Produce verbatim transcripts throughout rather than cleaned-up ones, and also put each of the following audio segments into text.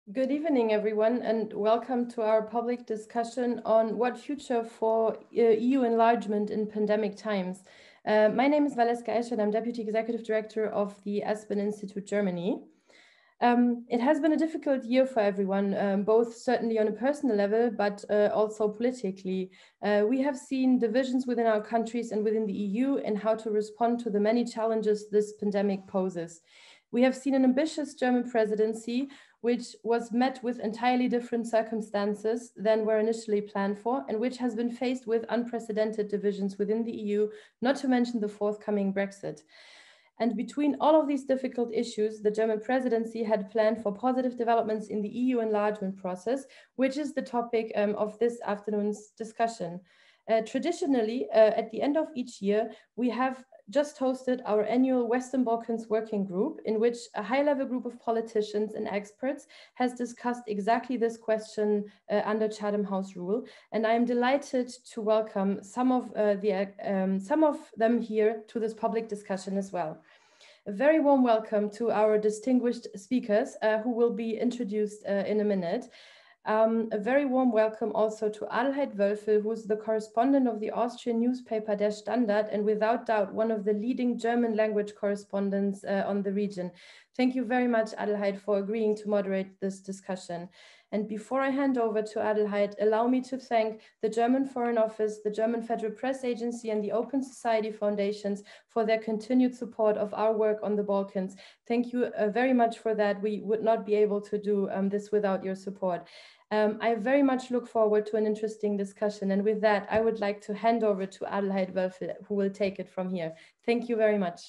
Good evening, everyone, and welcome to our public discussion on what future for uh, E U enlargement in pandemic times. Uh, my name is Valeska Esch, and I'm Deputy Executive Director of the Aspen Institute Germany. Um, it has been a difficult year for everyone, um, both certainly on a personal level, but uh, also politically. Uh, we have seen divisions within our countries and within the E U in how to respond to the many challenges this pandemic poses. We have seen an ambitious German presidency, which was met with entirely different circumstances than were initially planned for, and which has been faced with unprecedented divisions within the E U, not to mention the forthcoming Brexit. And between all of these difficult issues, the German presidency had planned for positive developments in the E U enlargement process, which is the topic um, of this afternoon's discussion. Uh, traditionally, uh, at the end of each year, we have just hosted our annual Western Balkans working group, in which a high-level group of politicians and experts has discussed exactly this question uh, under Chatham House rule. And I am delighted to welcome some of, uh, the, um, some of them here to this public discussion as well. A very warm welcome to our distinguished speakers uh, who will be introduced uh, in a minute. Um, a very warm welcome also to Adelheid Wölfl, who is the correspondent of the Austrian newspaper Der Standard, and without doubt one of the leading German language correspondents uh, on the region. Thank you very much, Adelheid, for agreeing to moderate this discussion. And before I hand over to Adelheid, allow me to thank the German Foreign Office, the German Federal Press Agency, and the Open Society Foundations for their continued support of our work on the Balkans. Thank you uh, very much for that. We would not be able to do um, this without your support. Um, I very much look forward to an interesting discussion. And with that, I would like to hand over to Adelheid Wölfl, who will take it from here. Thank you very much.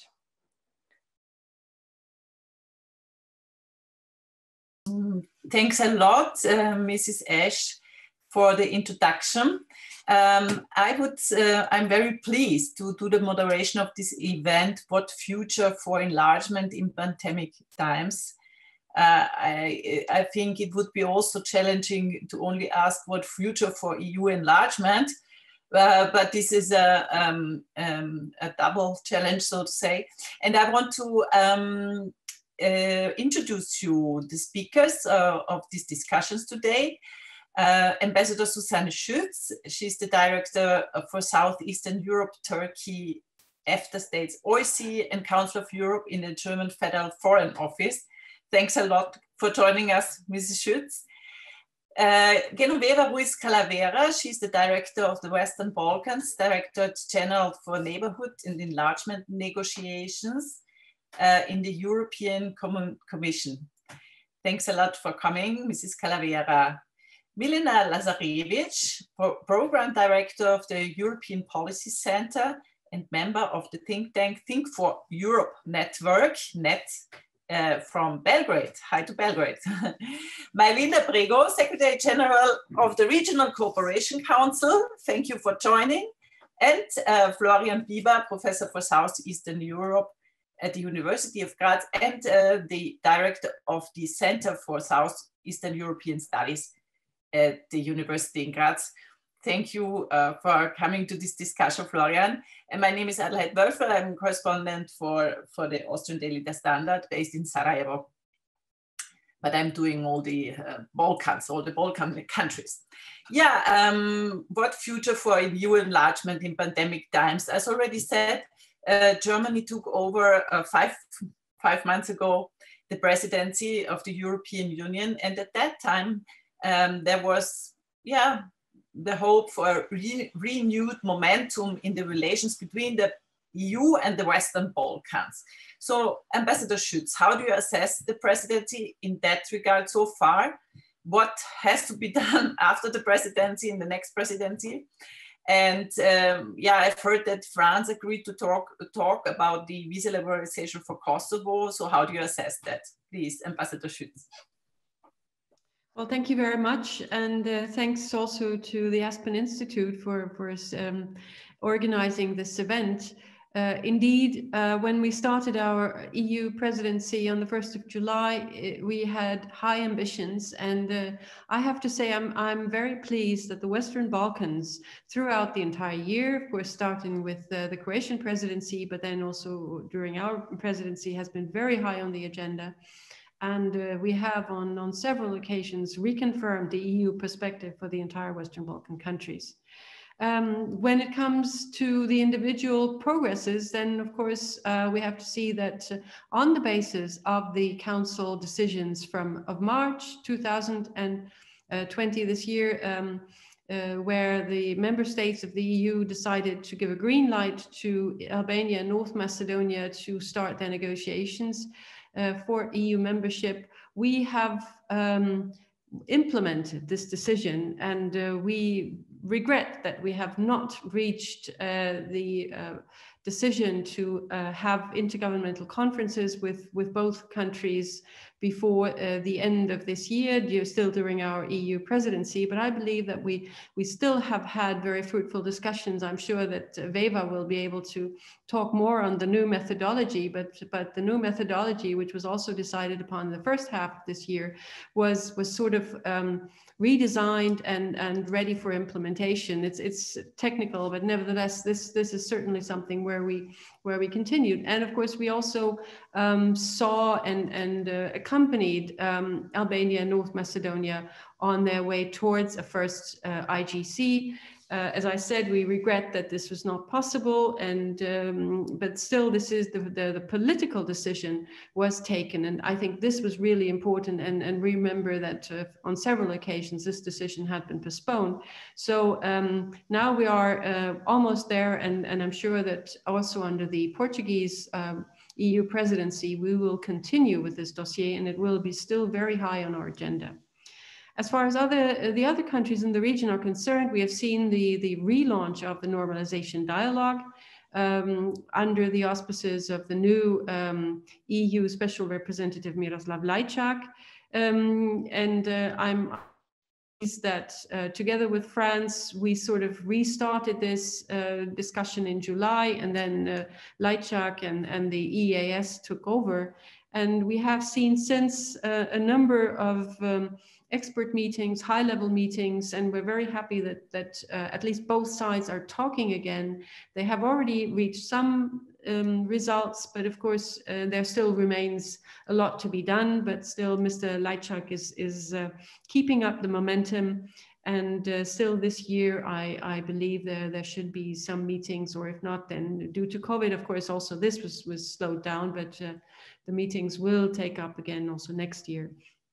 Thanks a lot, uh, Missus Esch, for the introduction. Um, I would, uh, I'm very pleased to do the moderation of this event, What Future for Enlargement in Pandemic Times. Uh, I, I think it would be also challenging to only ask what future for E U enlargement, uh, but this is a, um, um, a double challenge, so to say. And I want to um, uh, introduce you the speakers uh, of these discussions today. Uh, Ambassador Susanne Schütz, she's the Director for Southeastern Europe, Turkey, EFTA States, O S C E, and Council of Europe in the German Federal Foreign Office. Thanks a lot for joining us, Missus Schütz. Uh, Genoveva Ruiz Calavera, she's the Director of the Western Balkans, Directorate-General for Neighbourhood and Enlargement Negotiations uh, in the European Common Commission. Thanks a lot for coming, Missus Calavera. Milena Lazarević, Pro Program Director of the European Policy Center and member of the think tank Think for Europe Network, NET, Uh, from Belgrade. Hi to Belgrade. Majlinda Bregu, Secretary General of the Regional Cooperation Council. Thank you for joining. And uh, Florian Bieber, Professor for Southeastern Europe at the University of Graz and uh, the Director of the Center for Southeastern European Studies at the University in Graz. Thank you uh, for coming to this discussion, Florian. And my name is Adelheid Wölfl. I'm correspondent for, for the Austrian daily Der Standard based in Sarajevo. But I'm doing all the uh, Balkans, all the Balkan countries. Yeah, um, what future for E U enlargement in pandemic times? As already said, uh, Germany took over uh, five, five months ago the presidency of the European Union. And at that time, um, there was, yeah, the hope for re renewed momentum in the relations between the E U and the Western Balkans. So, Ambassador Schütz, how do you assess the presidency in that regard so far? What has to be done after the presidency in the next presidency? And um, yeah, I've heard that France agreed to talk, talk about the visa liberalization for Kosovo. So how do you assess that? Please, Ambassador Schütz. Well, thank you very much. And uh, thanks also to the Aspen Institute for, for um, organizing this event. Uh, indeed, uh, when we started our E U presidency on the first of July, it, we had high ambitions. And uh, I have to say, I'm, I'm very pleased that the Western Balkans throughout the entire year, of course, starting with uh, the Croatian presidency, but then also during our presidency has been very high on the agenda. And uh, we have on, on several occasions reconfirmed the E U perspective for the entire Western Balkan countries. Um, when it comes to the individual progresses, then of course uh, we have to see that uh, on the basis of the Council decisions from of March two thousand twenty this year, um, uh, where the member states of the E U decided to give a green light to Albania and North Macedonia to start their negotiations uh, for E U membership, we have um, implemented this decision, and uh, we regret that we have not reached uh, the uh, decision to uh, have intergovernmental conferences with, with both countries before uh, the end of this year, still during our E U presidency. But I believe that we, we still have had very fruitful discussions. I'm sure that uh, Veva will be able to talk more on the new methodology, but, but the new methodology, which was also decided upon in the first half of this year, was, was sort of um, redesigned and, and ready for implementation. It's, it's technical, but nevertheless, this, this is certainly something where we, where we continued. And of course, we also um, saw and, and uh, accompanied um, Albania and North Macedonia on their way towards a first uh, I G C. Uh, as I said, we regret that this was not possible, and um, but still, this is the, the, the political decision was taken, and I think this was really important. And, and remember that uh, on several occasions this decision had been postponed. So um, now we are uh, almost there, and, and I'm sure that also under the Portuguese um, E U presidency, we will continue with this dossier, and it will be still very high on our agenda. As far as other, the other countries in the region are concerned, we have seen the, the relaunch of the normalization dialogue um, under the auspices of the new um, E U Special Representative Miroslav Lajčák. Um, and uh, I'm pleased that uh, together with France, we sort of restarted this uh, discussion in July, and then uh, Lajčák and, and the E A S took over. And we have seen since uh, a number of um, expert meetings, high-level meetings, and we're very happy that, that uh, at least both sides are talking again. They have already reached some um, results, but of course uh, there still remains a lot to be done, but still Mister Lajčák is, is uh, keeping up the momentum. And uh, still this year, I, I believe there, there should be some meetings, or if not, then due to COVID, of course, also this was, was slowed down, but uh, the meetings will take up again also next year.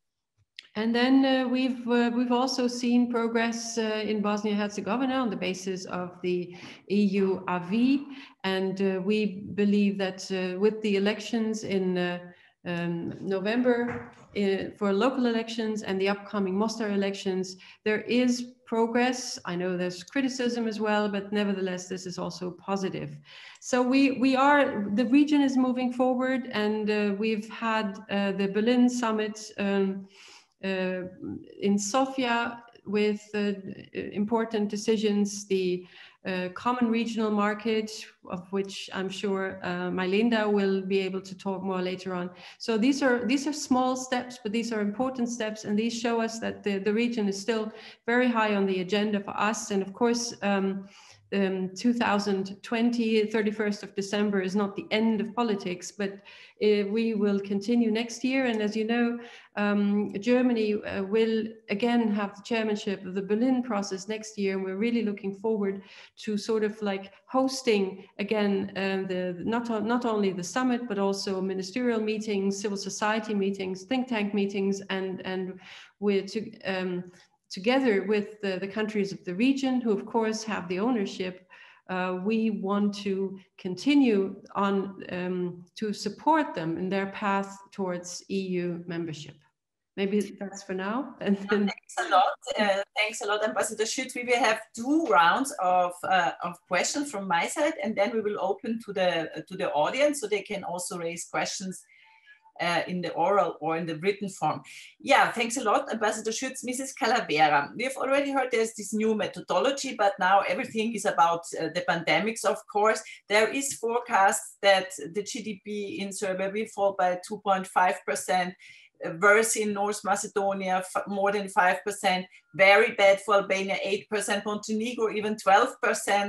And then uh, we've uh, we've also seen progress uh, in Bosnia-Herzegovina on the basis of the E U A V I, and uh, we believe that uh, with the elections in uh, um, November uh, for local elections and the upcoming Mostar elections, there is progress. I know there's criticism as well, but nevertheless, this is also positive. So we we are the region is moving forward, and uh, we've had uh, the Berlin summit. Um, Uh, in Sofia with uh, important decisions, the uh, common regional market, of which I'm sure uh, Majlinda will be able to talk more later on. So these are these are small steps, but these are important steps, and these show us that the, the region is still very high on the agenda for us. And of course, um, Um, two thousand twenty, thirty-first of December is not the end of politics, but uh, we will continue next year. And as you know, um, Germany uh, will again have the chairmanship of the Berlin process next year. And we're really looking forward to sort of like hosting again uh, the not, not only the summit, but also ministerial meetings, civil society meetings, think tank meetings, and, and we're to, um, together with the, the countries of the region, who of course have the ownership, uh, we want to continue on um, to support them in their path towards E U membership. Maybe that's for now. And then... Thanks a lot. Uh, thanks a lot, Ambassador Schütz. We will have two rounds of, uh, of questions from my side, and then we will open to the, to the audience so they can also raise questions Uh, in the oral or in the written form. Yeah, thanks a lot, Ambassador Schütz. Missus Calavera, we've already heard there's this new methodology, but now everything is about uh, the pandemics, of course. There is forecast that the G D P in Serbia will fall by two point five percent, worse in North Macedonia, more than five percent, very bad for Albania, eight percent, Montenegro, even twelve percent.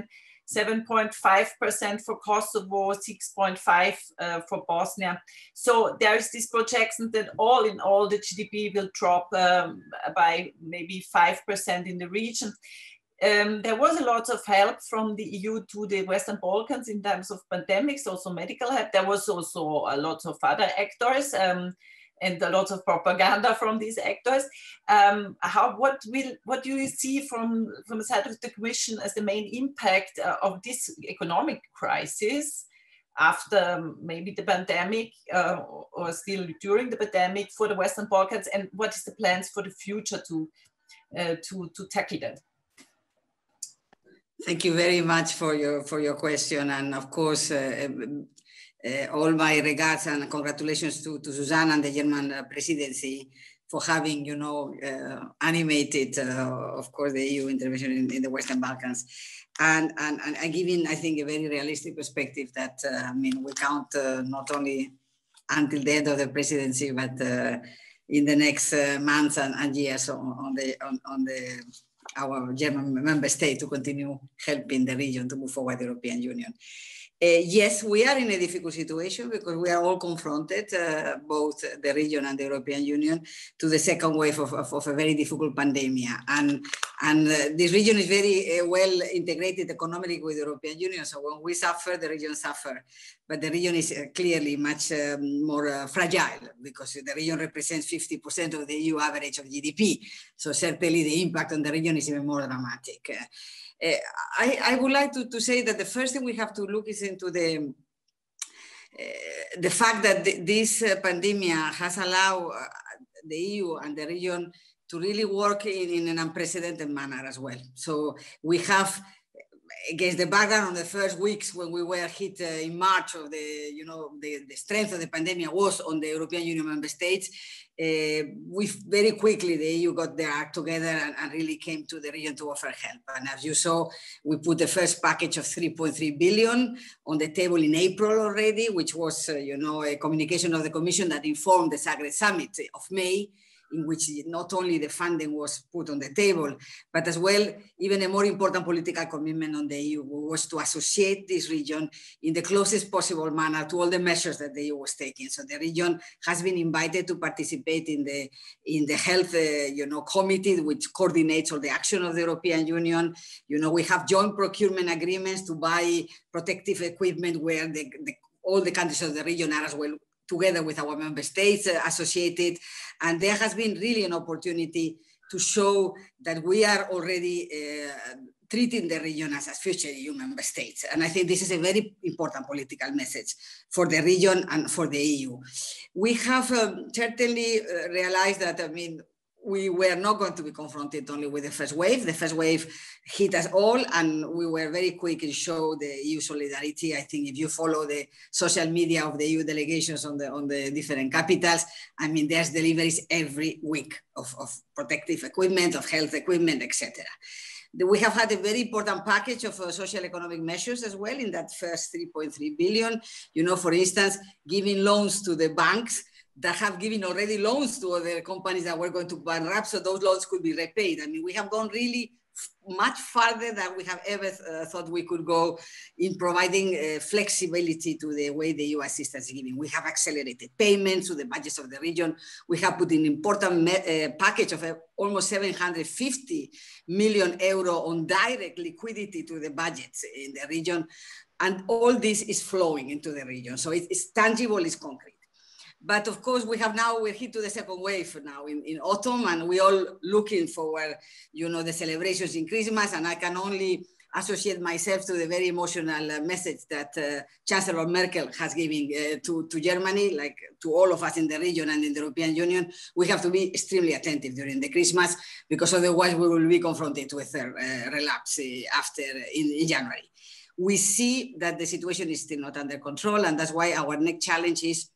seven point five percent for Kosovo, six point five uh, for Bosnia. So there is this projection that all in all, the G D P will drop um, by maybe five percent in the region. Um, there was a lot of help from the E U to the Western Balkans in terms of pandemics, also medical help. There was also a lot of other actors um, and a lot of propaganda from these actors. Um, how, what, will, what do you see from, from the side of the Commission as the main impact uh, of this economic crisis after maybe the pandemic uh, or still during the pandemic for the Western Balkans, and what is the plans for the future to, uh, to, to tackle that? Thank you very much for your for your question, and of course, uh, uh, all my regards and congratulations to, to Susanne and the German uh, presidency for having, you know, uh, animated, uh, of course, the E U intervention in, in the Western Balkans, and and and giving, I think, a very realistic perspective that uh, I mean, we count uh, not only until the end of the presidency, but uh, in the next uh, months and, and years on, on the on, on the. our German member state to continue helping the region to move forward the European Union. Uh, yes, we are in a difficult situation because we are all confronted, uh, both the region and the European Union, to the second wave of, of, of a very difficult pandemic. And, and uh, this region is very uh, well integrated economically with the European Union. So when we suffer, the region suffers. But the region is uh, clearly much um, more uh, fragile because the region represents fifty percent of the E U average of G D P. So certainly the impact on the region is even more dramatic. Uh, Uh, I, I would like to, to say that the first thing we have to look is into the, uh, the fact that the, this uh, pandemic has allowed uh, the E U and the region to really work in, in an unprecedented manner as well. So we have, against the background of the first weeks when we were hit uh, in March of the, you know, the, the strength of the pandemic was on the European Union member states, uh, we very quickly, the E U got their act together and, and really came to the region to offer help. And as you saw, we put the first package of three point three billion on the table in April already, which was, uh, you know, a communication of the Commission that informed the Zagreb Summit of May, in which not only the funding was put on the table, but as well, even a more important political commitment on the E U was to associate this region in the closest possible manner to all the measures that the E U was taking. So the region has been invited to participate in the, in the health uh, you know, committee, which coordinates all the action of the European Union. You know, we have joint procurement agreements to buy protective equipment where the, the, all the countries of the region are as well together with our member states uh, associated. And there has been really an opportunity to show that we are already uh, treating the region as a future E U member states. And I think this is a very important political message for the region and for the E U. We have um, certainly uh, realized that, I mean, we were not going to be confronted only with the first wave. The first wave hit us all, and we were very quick in show the E U solidarity. I think if you follow the social media of the E U delegations on the, on the different capitals, I mean, there's deliveries every week of, of protective equipment, of health equipment, et cetera. We have had a very important package of uh, social economic measures as well in that first three point three billion. You know, for instance, giving loans to the banks that have given already loans to other companies that were going to bankrupt, so those loans could be repaid. I mean, we have gone really much farther than we have ever uh, thought we could go in providing uh, flexibility to the way the E U assistance is giving. We have accelerated payments to the budgets of the region. We have put an important uh, package of uh, almost seven hundred fifty million euro on direct liquidity to the budgets in the region. And all this is flowing into the region. So it, it's tangible, it's concrete. But of course, we have now, we're hit to the second wave now in, in autumn, and we're all looking forward, you know, the celebrations in Christmas. And I can only associate myself to the very emotional uh, message that uh, Chancellor Merkel has given uh, to, to Germany, like to all of us in the region and in the European Union. We have to be extremely attentive during the Christmas, because otherwise we will be confronted with a uh, relapse uh, after uh, in, in January. We see that the situation is still not under control, and that's why our next challenge is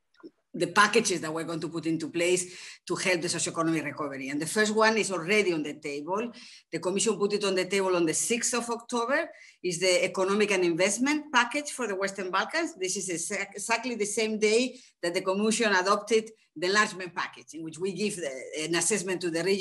the packages that we're going to put into place to help the socioeconomic recovery. And the first one is already on the table. The Commission put it on the table on the sixth of October, is the economic and investment package for the Western Balkans. This is exactly the same day that the Commission adopted the enlargement package, in which we give the, an assessment to the region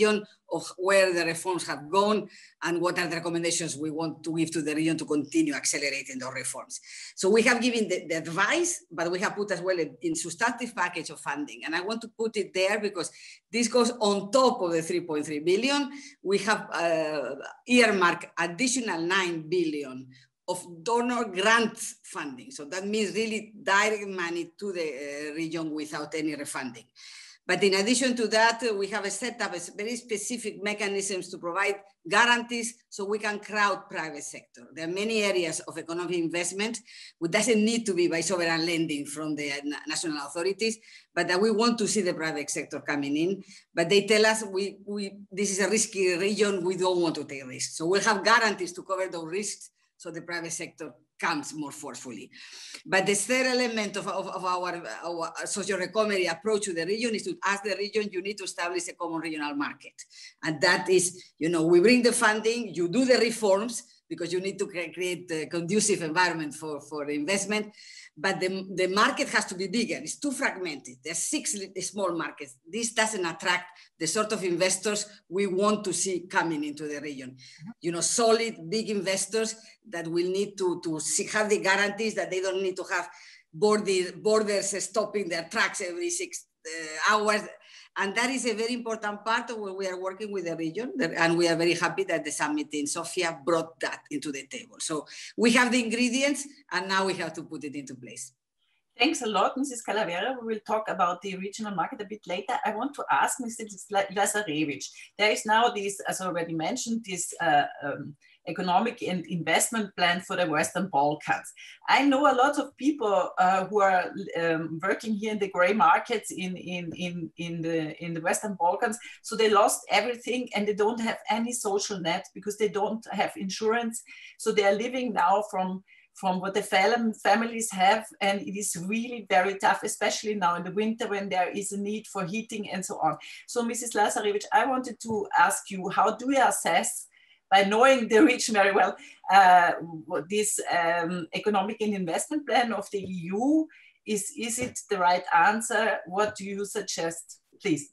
of where the reforms have gone and what are the recommendations we want to give to the region to continue accelerating those reforms. So we have given the, the advice, but we have put as well a, a substantive package of funding. And I want to put it there because this goes on top of the three point three billion. We have uh, earmarked additional nine billion of donor grant funding. So that means really direct money to the uh, region without any refunding. But in addition to that, uh, we have set up a very specific mechanisms to provide guarantees so we can crowd private sector. There are many areas of economic investment which doesn't need to be by sovereign lending from the national authorities, but that we want to see the private sector coming in. But they tell us we, we, this is a risky region, we don't want to take risks. So we'll have guarantees to cover those risks so the private sector comes more forcefully. But the third element of, of, of our, our social recovery approach to the region is to ask the region, you need to establish a common regional market. And that is, you know, we bring the funding, you do the reforms, because you need to create a conducive environment for, for investment, but the, the market has to be bigger. It's too fragmented. There's six small markets. This doesn't attract the sort of investors we want to see coming into the region. You know, solid, big investors that will need to, to see, have the guarantees that they don't need to have border, borders stopping their trucks every six uh, hours. And that is a very important part of where we are working with the region. And we are very happy that the summit in Sofia brought that into the table. So we have the ingredients and now we have to put it into place. Thanks a lot, Missus Calavera. We will talk about the regional market a bit later. I want to ask Missus Lazarević. There is now this, as already mentioned, this uh, um, economic and investment plan for the Western Balkans. I know a lot of people uh, who are um, working here in the gray markets in, in, in, in, the, in the Western Balkans. So they lost everything and they don't have any social net because they don't have insurance. So they are living now from from what the fam families have, and it is really very tough, especially now in the winter when there is a need for heating and so on. So Missus Lazarević, I wanted to ask you, how do you assess, by knowing the region very well, uh, this um, economic and investment plan of the E U? Is, is it the right answer? What do you suggest, please?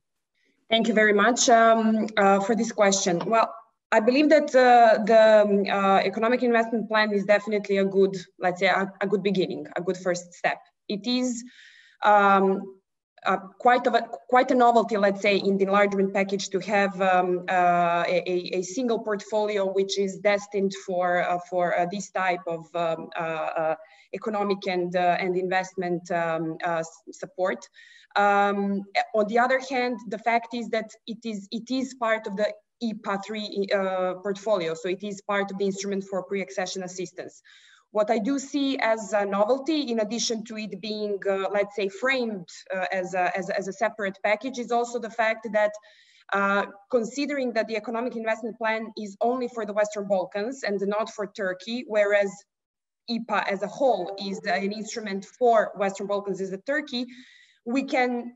Thank you very much um, uh, for this question. Well, I believe that uh, the uh, economic investment plan is definitely a good, let's say, a, a good beginning, a good first step. It is um, uh, quite, of a, quite a novelty, let's say, in the enlargement package to have um, uh, a, a single portfolio which is destined for, uh, for uh, this type of um, uh, uh, economic and, uh, and investment um, uh, support. Um, on the other hand, the fact is that it is, it is part of the E P A three uh, portfolio, so it is part of the instrument for pre-accession assistance. What I do see as a novelty, in addition to it being, uh, let's say, framed uh, as, a, as, a, as a separate package, is also the fact that uh, considering that the economic investment plan is only for the Western Balkans and not for Turkey, whereas E P A as a whole is an instrument for Western Balkans is a Turkey, we can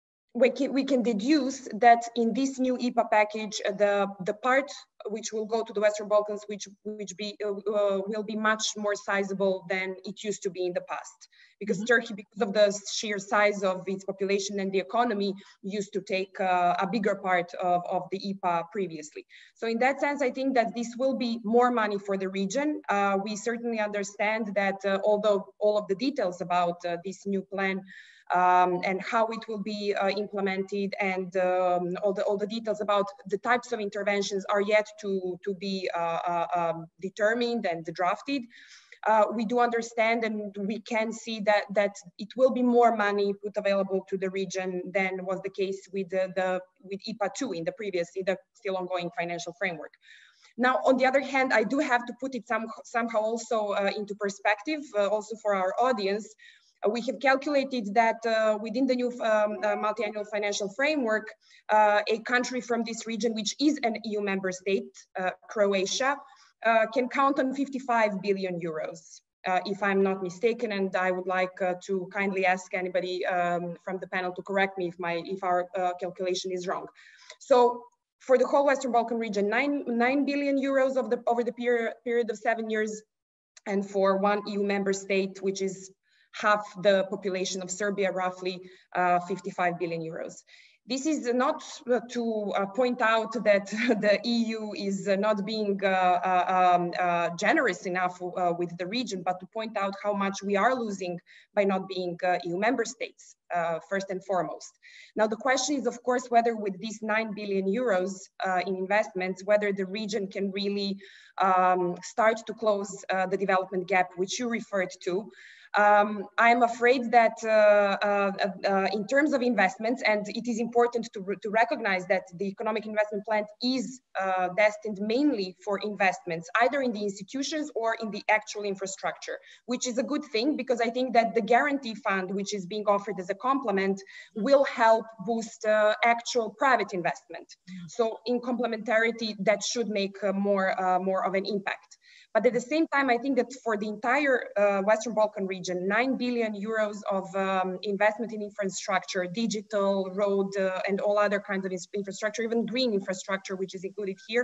We can, we can deduce that in this new E P A package, uh, the, the part which will go to the Western Balkans, which, which be, uh, uh, will be much more sizable than it used to be in the past. Because mm-hmm. Turkey, because of the sheer size of its population and the economy, used to take uh, a bigger part of, of the E P A previously. So in that sense, I think that this will be more money for the region. Uh, we certainly understand that uh, although all of the details about uh, this new plan Um, and how it will be uh, implemented and um, all, the, all the details about the types of interventions are yet to, to be uh, uh, um, determined and drafted. Uh, we do understand and we can see that, that it will be more money put available to the region than was the case with, the, the, with E P A two in the previous, in the still ongoing financial framework. Now, on the other hand, I do have to put it some, somehow also uh, into perspective, uh, also for our audience. Uh, we have calculated that uh, within the new um, uh, multi-annual financial framework, uh, a country from this region, which is an E U member state, uh, Croatia, uh, can count on fifty-five billion euros, uh, if I'm not mistaken. And I would like uh, to kindly ask anybody um, from the panel to correct me if, my, if our uh, calculation is wrong. So for the whole Western Balkan region, nine, nine billion euros of the, over the period, period of seven years, and for one E U member state, which is half the population of Serbia, roughly uh, fifty-five billion euros. This is not to uh, point out that the E U is not being uh, uh, um, uh, generous enough uh, with the region, but to point out how much we are losing by not being uh, E U member states, uh, first and foremost. Now, the question is, of course, whether with these nine billion euros uh, in investments, whether the region can really um, start to close uh, the development gap, which you referred to. Um, I'm afraid that uh, uh, uh, in terms of investments, and it is important to, to recognize that the economic investment plan is uh, destined mainly for investments, either in the institutions or in the actual infrastructure, which is a good thing, because I think that the guarantee fund, which is being offered as a complement, will help boost uh, actual private investment. So in complementarity, that should make uh, more, uh, more of an impact. But at the same time, I think that for the entire uh, Western Balkan region, nine billion euros of um, investment in infrastructure, digital, road, uh, and all other kinds of infrastructure, even green infrastructure, which is included here,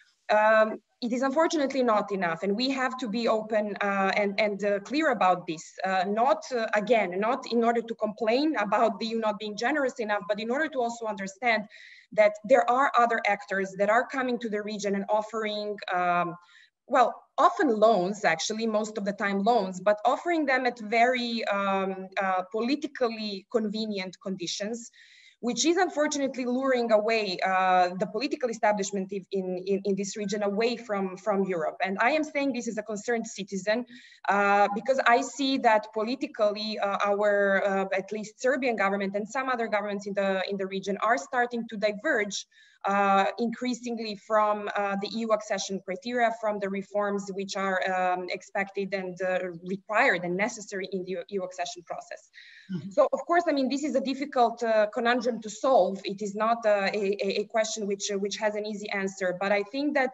um, it is unfortunately not enough. And we have to be open uh, and, and uh, clear about this. Uh, not, uh, again, not in order to complain about the E U not being generous enough, but in order to also understand that there are other actors that are coming to the region and offering um, well, often loans, actually, most of the time loans, but offering them at very um, uh, politically convenient conditions, which is unfortunately luring away uh, the political establishment in, in, in this region away from, from Europe. And I am saying this as a concerned citizen uh, because I see that politically uh, our, uh, at least Serbian government and some other governments in the, in the region are starting to diverge Uh, increasingly from uh, the E U accession criteria, from the reforms which are um, expected and uh, required and necessary in the E U accession process. Mm-hmm. So, of course, I mean, this is a difficult uh, conundrum to solve. It is not uh, a, a question which, uh, which has an easy answer, but I think that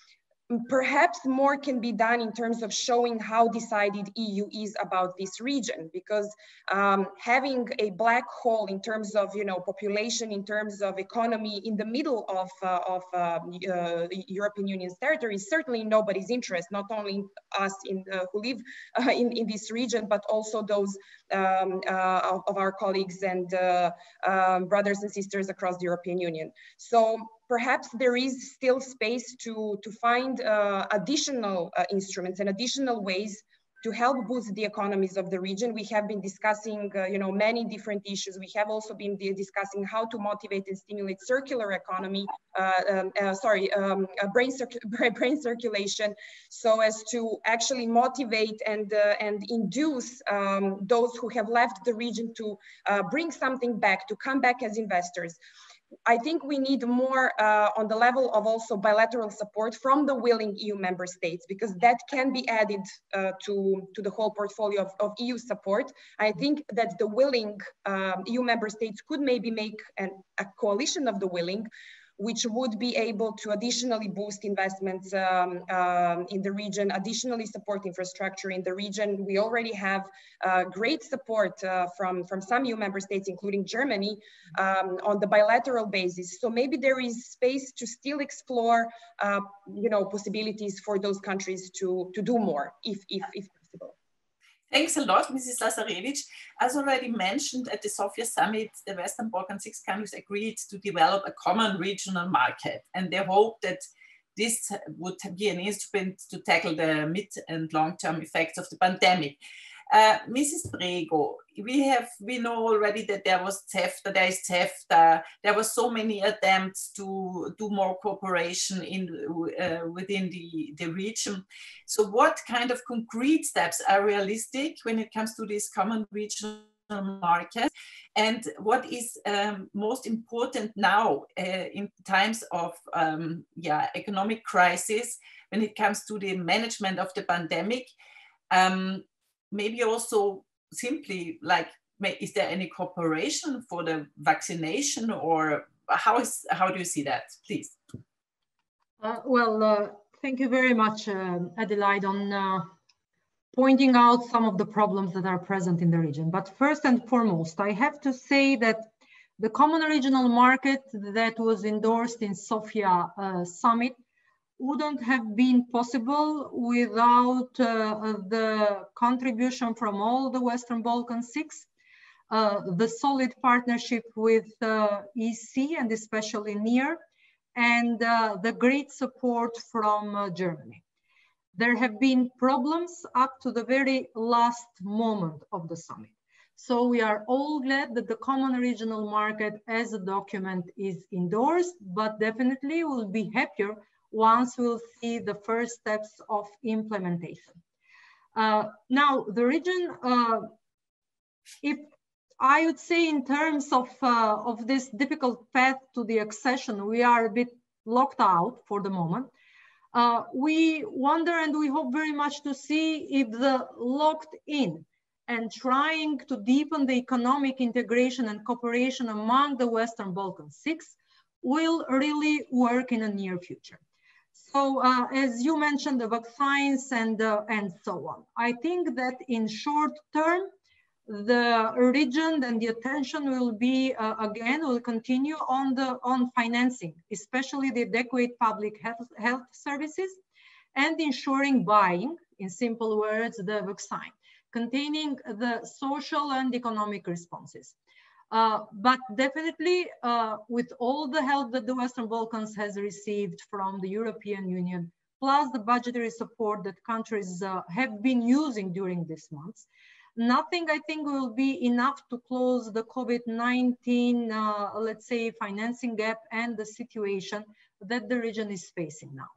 perhaps more can be done in terms of showing how decided E U is about this region, because um, having a black hole in terms of, you know, population, in terms of economy in the middle of, uh, of uh, uh, European Union's territory is certainly in nobody's interest, not only us in, uh, who live uh, in, in this region, but also those um, uh, of, of our colleagues and uh, um, brothers and sisters across the European Union. So perhaps there is still space to, to find uh, additional uh, instruments and additional ways to help boost the economies of the region. We have been discussing, uh, you know, many different issues. We have also been discussing how to motivate and stimulate circular economy, uh, um, uh, sorry, um, uh, brain, circ brain circulation, so as to actually motivate and, uh, and induce um, those who have left the region to uh, bring something back, to come back as investors. I think we need more uh, on the level of also bilateral support from the willing E U member states, because that can be added uh, to, to the whole portfolio of, of E U support. I think that the willing um, E U member states could maybe make an, a coalition of the willing, which would be able to additionally boost investments um, um, in the region, additionally support infrastructure in the region. We already have uh, great support uh, from, from some E U member states, including Germany, um, on the bilateral basis. So maybe there is space to still explore, uh, you know, possibilities for those countries to, to do more, if, if, if possible. Thanks a lot, Missus Lazarević. As already mentioned at the Sofia summit, the Western Balkan six countries agreed to develop a common regional market, and they hope that this would be an instrument to tackle the mid and long-term effects of the pandemic. Uh, Missus Bregu, we have we know already that there was CEFTA, there is CEFTA, there were so many attempts to do more cooperation in uh, within the, the region. So what kind of concrete steps are realistic when it comes to this common regional market, and what is um, most important now uh, in times of um, yeah, economic crisis when it comes to the management of the pandemic? Um, Maybe also simply like, is there any cooperation for the vaccination, or how is how do you see that, please? Uh, well, uh, thank you very much, uh, Adelheid, on uh, pointing out some of the problems that are present in the region. But first and foremost, I have to say that the common regional market that was endorsed in Sofia uh, summit wouldn't have been possible without uh, the contribution from all the Western Balkan six. uh, the solid partnership with uh, E C and especially N E R, and uh, the great support from uh, Germany. There have been problems up to the very last moment of the summit. So we are all glad that the common regional market as a document is endorsed, but definitely we'll be happier once we'll see the first steps of implementation. Uh, now, the region, uh, if I would say in terms of, uh, of this difficult path to the accession, we are a bit locked out for the moment. Uh, we wonder and we hope very much to see if the locked in and trying to deepen the economic integration and cooperation among the Western Balkans six will really work in the near future. So uh, as you mentioned, the vaccines and, uh, and so on. I think that in short term, the region and the attention will be, uh, again, will continue on, the, on financing, especially the adequate public health, health services and ensuring buying, in simple words, the vaccine, containing the social and economic responses. Uh, but definitely uh, with all the help that the Western Balkans has received from the European Union, plus the budgetary support that countries uh, have been using during these months, nothing I think will be enough to close the COVID nineteen, uh, let's say, financing gap and the situation that the region is facing now.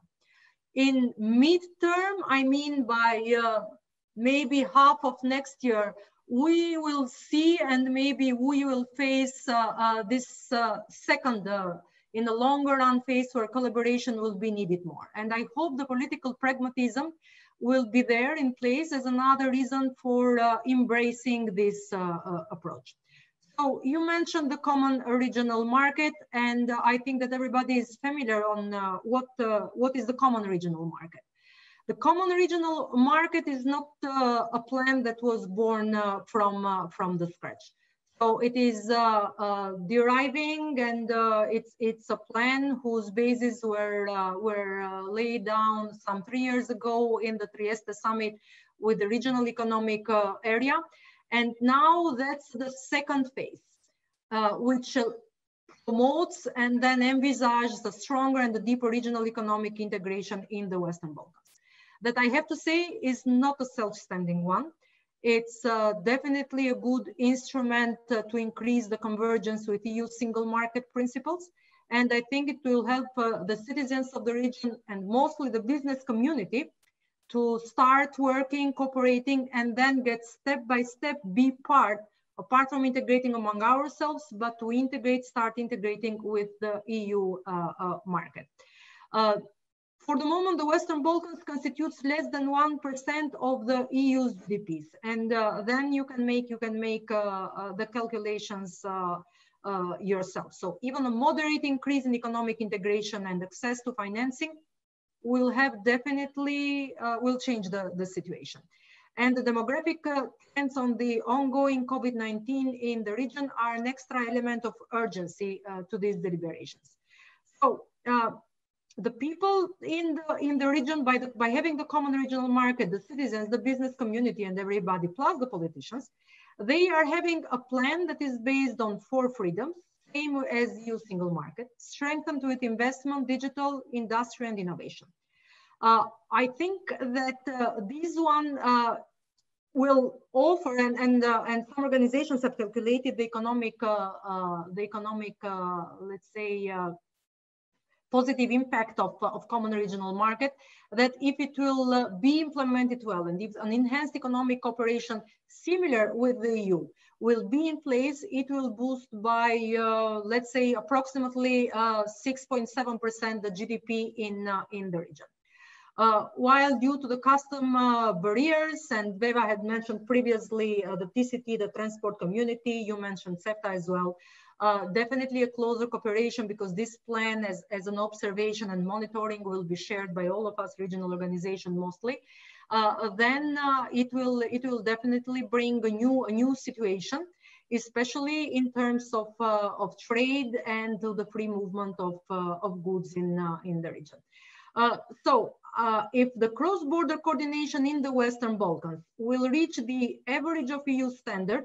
In midterm, I mean by uh, maybe half of next year, we will see and maybe we will face uh, uh, this uh, second, uh, in the longer run phase where collaboration will be needed more. And I hope the political pragmatism will be there in place as another reason for uh, embracing this uh, uh, approach. So you mentioned the common regional market, and uh, I think that everybody is familiar on uh, what, uh, what is the common regional market. The common regional market is not uh, a plan that was born uh, from, uh, from the scratch. So it is uh, uh, deriving and uh, it's, it's a plan whose bases were, uh, were uh, laid down some three years ago in the Trieste summit with the regional economic uh, area. And now that's the second phase, uh, which uh, promotes and then envisages the stronger and the deeper regional economic integration in the Western Balkans. That I have to say is not a self-standing one. It's uh, definitely a good instrument uh, to increase the convergence with E U single market principles. And I think it will help uh, the citizens of the region and mostly the business community to start working, cooperating, and then get step by step be part, apart from integrating among ourselves, but to integrate, start integrating with the E U uh, uh, market. Uh, For the moment, the Western Balkans constitutes less than one percent of the E U's G D Ps. And uh, then you can make, you can make uh, uh, the calculations uh, uh, yourself. So even a moderate increase in economic integration and access to financing will have definitely, uh, will change the, the situation. And the demographic uh, trends on the ongoing COVID nineteen in the region are an extra element of urgency uh, to these deliberations. So, uh, the people in the, in the region, by, the, by having the common regional market, the citizens, the business community, and everybody, plus the politicians, they are having a plan that is based on four freedoms, same as E U single market, strengthened with investment, digital, industry, and innovation. Uh, I think that uh, this one uh, will offer, and, and, uh, and some organizations have calculated the economic, uh, uh, the economic uh, let's say, uh, positive impact of, of common regional market, that if it will uh, be implemented well and if an enhanced economic cooperation similar with the E U will be in place, it will boost by, uh, let's say, approximately uh, six point seven percent the G D P in, uh, in the region. Uh, while due to the custom uh, barriers, and Veva had mentioned previously uh, the T C T, the transport community, you mentioned CEFTA as well, Uh, definitely a closer cooperation, because this plan as, as an observation and monitoring will be shared by all of us, regional organization mostly, uh, then uh, it, will, it will definitely bring a new, a new situation, especially in terms of, uh, of trade and to the free movement of, uh, of goods in, uh, in the region. Uh, so uh, if the cross-border coordination in the Western Balkans will reach the average of E U standard,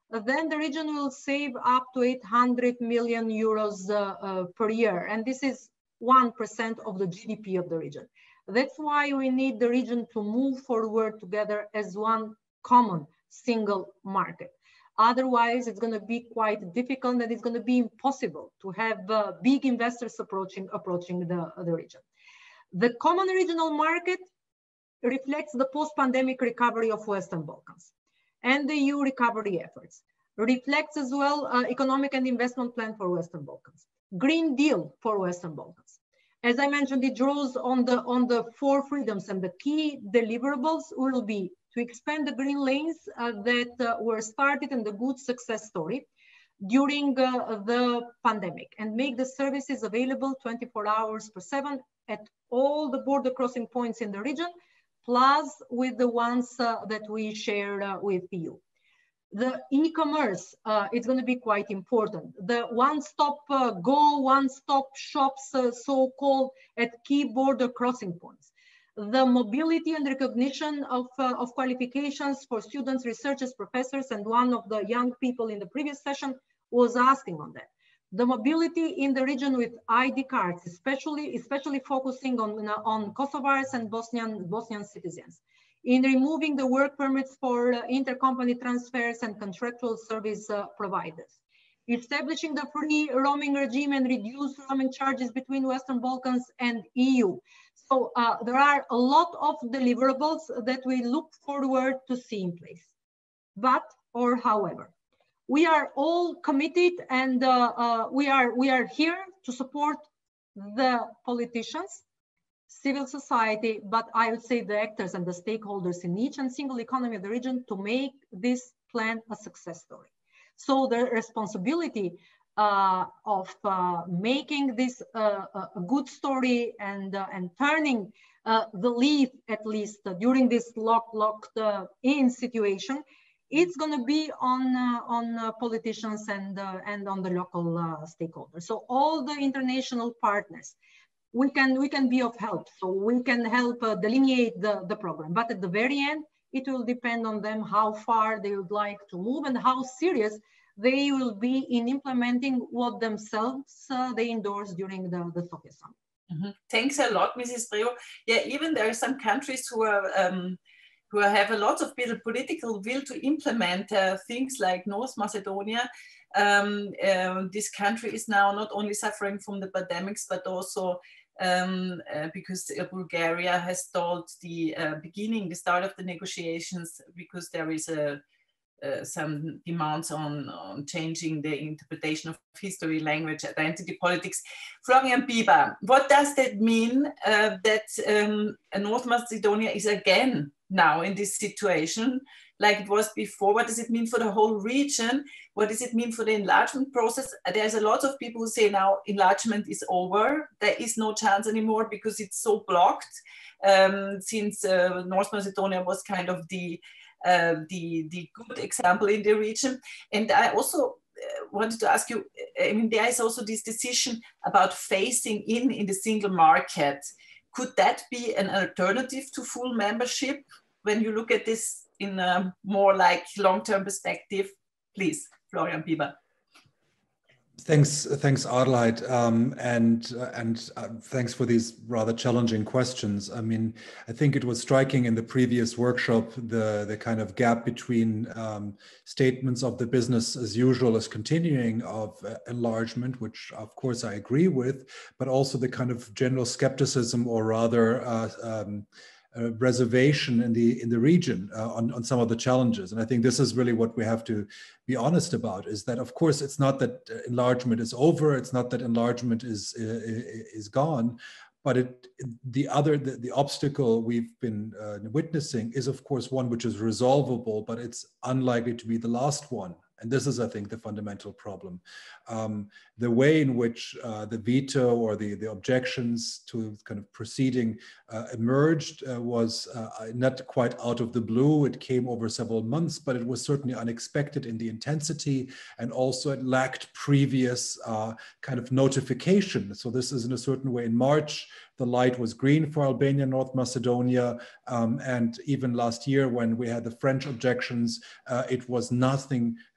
then the region will save up to eight hundred million euros uh, uh, per year. And this is one percent of the G D P of the region. That's why we need the region to move forward together as one common single market. Otherwise, it's going to be quite difficult and it's going to be impossible to have uh, big investors approaching, approaching the, the region. The common regional market reflects the post-pandemic recovery of Western Balkans and the E U recovery efforts. Reflects as well uh, economic and investment plan for Western Balkans. Green Deal for Western Balkans. As I mentioned, it draws on the, on the four freedoms, and the key deliverables will be to expand the green lanes uh, that uh, were started in the good success story during uh, the pandemic, and make the services available twenty-four hours per seven at all the border crossing points in the region, plus with the ones uh, that we share uh, with E U. The e-commerce, uh, it's going to be quite important. The one-stop uh, go, one-stop shops, uh, so-called, at key border crossing points. The mobility and recognition of, uh, of qualifications for students, researchers, professors, and one of the young people in the previous session was asking on that. The mobility in the region with I D cards, especially, especially focusing on, on Kosovars and Bosnian, Bosnian citizens. In removing the work permits for uh, intercompany transfers and contractual service uh, providers. Establishing the free roaming regime and reduced roaming charges between Western Balkans and E U. So uh, there are a lot of deliverables that we look forward to see in place. But, or however, we are all committed, and uh, uh, we, are, we are here to support the politicians, civil society, but I would say the actors and the stakeholders in each and single economy of the region to make this plan a success story. So the responsibility uh, of uh, making this uh, a good story and, uh, and turning uh, the leaf, at least uh, during this locked, locked uh, in situation, it's going to be on, uh, on uh, politicians and, uh, and on the local uh, stakeholders. So all the international partners, we can, we can be of help. So we can help uh, delineate the, the program. But at the very end, it will depend on them how far they would like to move and how serious they will be in implementing what themselves uh, they endorsed during the, the Sofia summit. Mm-hmm. Thanks a lot, Missus Bregu. Yeah, even there are some countries who are um, who have a lot of political will to implement uh, things like North Macedonia. Um, uh, this country is now not only suffering from the pandemics, but also um, uh, because uh, Bulgaria has stalled the uh, beginning, the start of the negotiations, because there is a Uh, some demands on, on changing the interpretation of history, language, identity politics. Florian Bieber, what does that mean uh, that um, North Macedonia is again now in this situation like it was before? What does it mean for the whole region? What does it mean for the enlargement process? There's a lot of people who say now enlargement is over. There is no chance anymore because it's so blocked um, since uh, North Macedonia was kind of the Uh, the, the good example in the region. And I also uh, wanted to ask you, I mean, there is also this decision about phasing in in the single market. Could that be an alternative to full membership when you look at this in a more like long-term perspective? Please, Florian Bieber. Thanks, thanks, Adelheid, um, and uh, and uh, thanks for these rather challenging questions. I mean, I think it was striking in the previous workshop the the kind of gap between um, statements of the business as usual as continuing of uh, enlargement, which of course I agree with, but also the kind of general skepticism, or rather uh, um, uh, reservation in the in the region uh, on on some of the challenges. And I think this is really what we have to be honest about, is that of course it's not that enlargement is over, it's not that enlargement is is gone, but it the other the, the obstacle we've been uh, witnessing is of course one which is resolvable, but it's unlikely to be the last one. And this is, I think, the fundamental problem. Um, the way in which uh, the veto or the, the objections to kind of proceeding uh, emerged uh, was uh, not quite out of the blue. It came over several months, but it was certainly unexpected in the intensity, and also it lacked previous uh, kind of notification. So this is in a certain way in March, the light was green for Albania and North Macedonia. Um, and even last year when we had the French objections, uh, it was nothing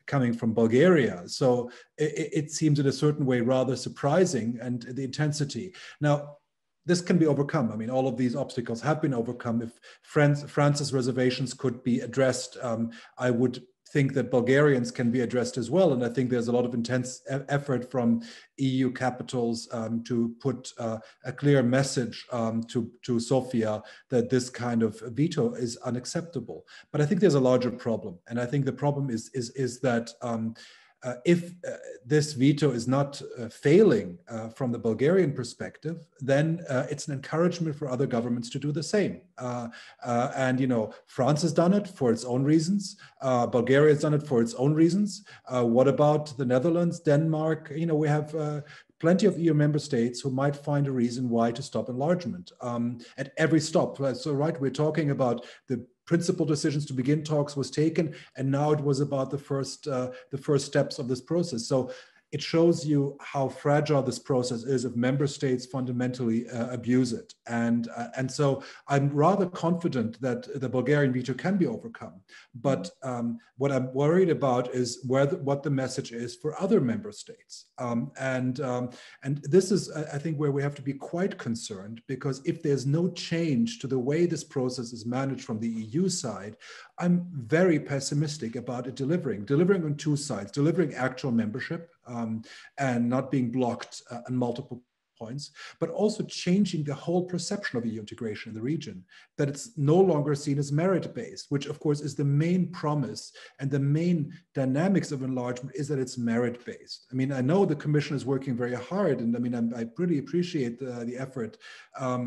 coming from Bulgaria. So it, it seems in a certain way rather surprising, and the intensity. Now, this can be overcome. I mean, all of these obstacles have been overcome. If France, France's reservations could be addressed, um, I would think that Bulgarians can be addressed as well. And I think there's a lot of intense e effort from E U capitals um, to put uh, a clear message um, to, to Sofia that this kind of veto is unacceptable. But I think there's a larger problem. And I think the problem is, is, is that um, Uh, if uh, this veto is not uh, failing uh, from the Bulgarian perspective, then uh, it's an encouragement for other governments to do the same. Uh, uh, and, you know, France has done it for its own reasons. Uh, Bulgaria has done it for its own reasons. Uh, what about the Netherlands, Denmark? You know, we have uh, plenty of E U member states who might find a reason why to stop enlargement um, at every stop. So, right, we're talking about the principal decisions to begin talks was taken, and now it was about the first uh, the first steps of this process. So it shows you how fragile this process is if member states fundamentally uh, abuse it. And, uh, and so I'm rather confident that the Bulgarian veto can be overcome. But um, what I'm worried about is where the, what the message is for other member states. Um, and, um, and this is, I think, where we have to be quite concerned, because if there's no change to the way this process is managed from the E U side, I'm very pessimistic about it delivering, delivering on two sides, delivering actual membership, Um, and not being blocked uh, on multiple points, but also changing the whole perception of E U integration in the region, that it's no longer seen as merit-based, which of course is the main promise and the main dynamics of enlargement is that it's merit-based. I mean, I know the Commission is working very hard, and I mean, I'm, I pretty appreciate the, the effort um,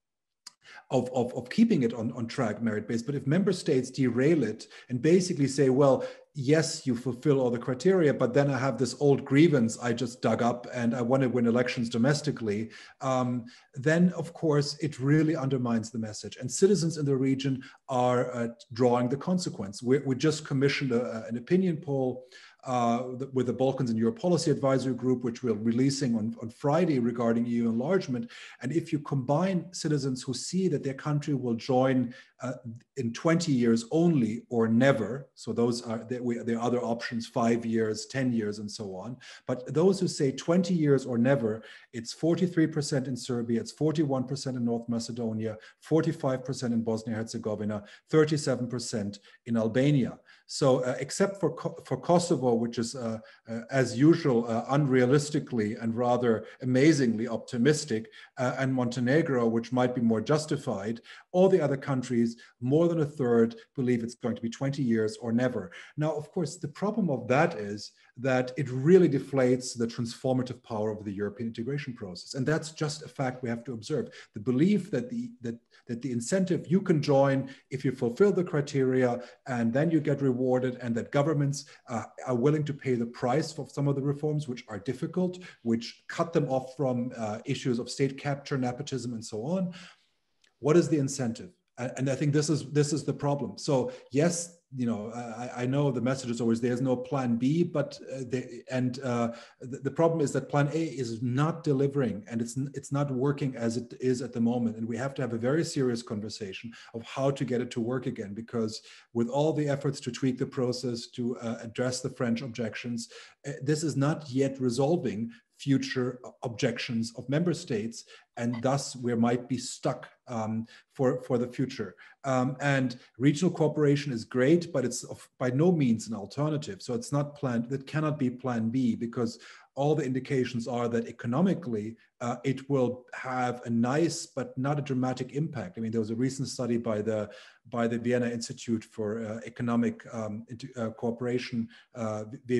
Of, of, of keeping it on, on track, merit-based. But if member states derail it and basically say, well, yes, you fulfill all the criteria, but then I have this old grievance I just dug up and I want to win elections domestically, um, then of course it really undermines the message. And citizens in the region are uh, drawing the consequence. We, we just commissioned a, an opinion poll Uh, with the Balkans and Europe Policy Advisory Group, which we're releasing on, on Friday regarding E U enlargement. And if you combine citizens who see that their country will join uh, in twenty years only or never, so those are, there, we, there are other options, five years, ten years, and so on. But those who say twenty years or never, it's forty-three percent in Serbia, it's forty-one percent in North Macedonia, forty-five percent in Bosnia-Herzegovina, thirty-seven percent in Albania. So uh, except for, for Kosovo, which is, uh, uh, as usual, uh, unrealistically and rather amazingly optimistic, uh, and Montenegro, which might be more justified, all the other countries, more than a third, believe it's going to be twenty years or never. Now, of course, the problem of that is that it really deflates the transformative power of the European integration process. And that's just a fact we have to observe. The belief that the, that, that the incentive, you can join if you fulfill the criteria, and then you get rewarded, and that governments uh, are willing to pay the price for some of the reforms, which are difficult, which cut them off from uh, issues of state capture, nepotism, and so on. What is the incentive? And I think this is this is the problem. So yes, you know, I, I know the message is always there's no plan B, but uh, they, and uh, the, the problem is that plan A is not delivering, and it's it's not working as it is at the moment. And we have to have a very serious conversation of how to get it to work again, because with all the efforts to tweak the process, to uh, address the French objections, uh, this is not yet resolving future objections of member states, and thus we might be stuck um, for, for the future. Um, and regional cooperation is great, but it's of, by no means an alternative. So it's not planned, that cannot be plan B, because all the indications are that economically uh, it will have a nice but not a dramatic impact. I mean, there was a recent study by the by the Vienna Institute for uh, Economic um, uh, Cooperation, uh,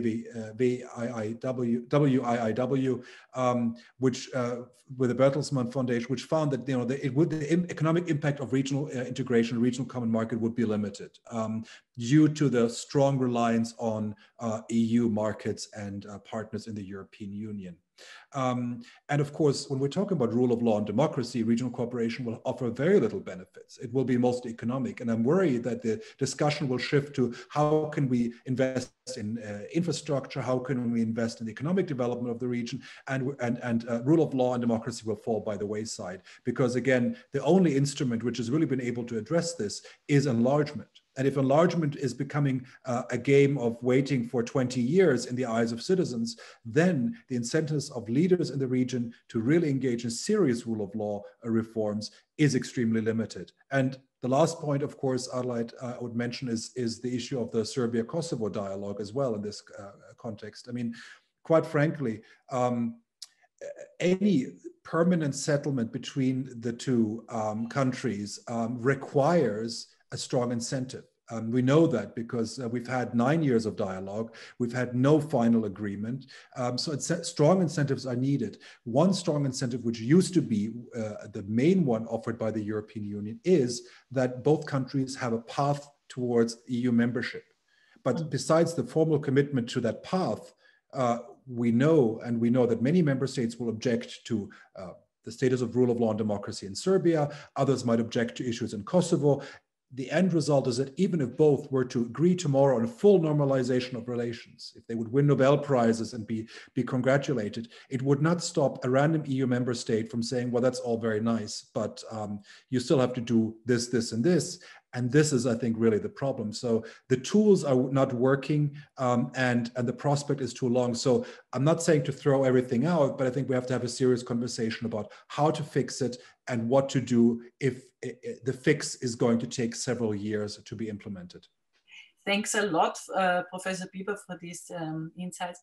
W I I W, um, which uh, with the Bertelsmann Foundation, which found that you know that it would the economic impact of regional uh, integration, regional common market would be limited um, due to the strong reliance on uh, E U markets and uh, partners in the European Union. Um, and of course, when we're talking about rule of law and democracy, regional cooperation will offer very little benefits. It will be mostly economic. And I'm worried that the discussion will shift to how can we invest in uh, infrastructure, how can we invest in the economic development of the region, and, and, and uh, rule of law and democracy will fall by the wayside. Because again, the only instrument which has really been able to address this is enlargement. And if enlargement is becoming uh, a game of waiting for twenty years in the eyes of citizens, then the incentives of leaders in the region to really engage in serious rule of law reforms is extremely limited. And the last point, of course, Adelheid, uh, I would mention is, is the issue of the Serbia-Kosovo dialogue as well in this uh, context. I mean, quite frankly, um, any permanent settlement between the two um, countries um, requires a strong incentive. Um, we know that because uh, we've had nine years of dialogue, we've had no final agreement. Um, so it's, strong incentives are needed. One strong incentive, which used to be uh, the main one offered by the European Union, is that both countries have a path towards E U membership. But besides the formal commitment to that path, uh, we know, and we know that many member states will object to uh, the status of rule of law and democracy in Serbia. Others might object to issues in Kosovo. The end result is that even if both were to agree tomorrow on a full normalization of relations, if they would win Nobel Prizes and be, be congratulated, it would not stop a random E U member state from saying, well, that's all very nice, but um, you still have to do this, this, and this. And this is, I think, really the problem. So the tools are not working um, and, and the prospect is too long. So I'm not saying to throw everything out, but I think we have to have a serious conversation about how to fix it and what to do if it, it, the fix is going to take several years to be implemented. Thanks a lot, uh, Professor Bieber, for these um, insights.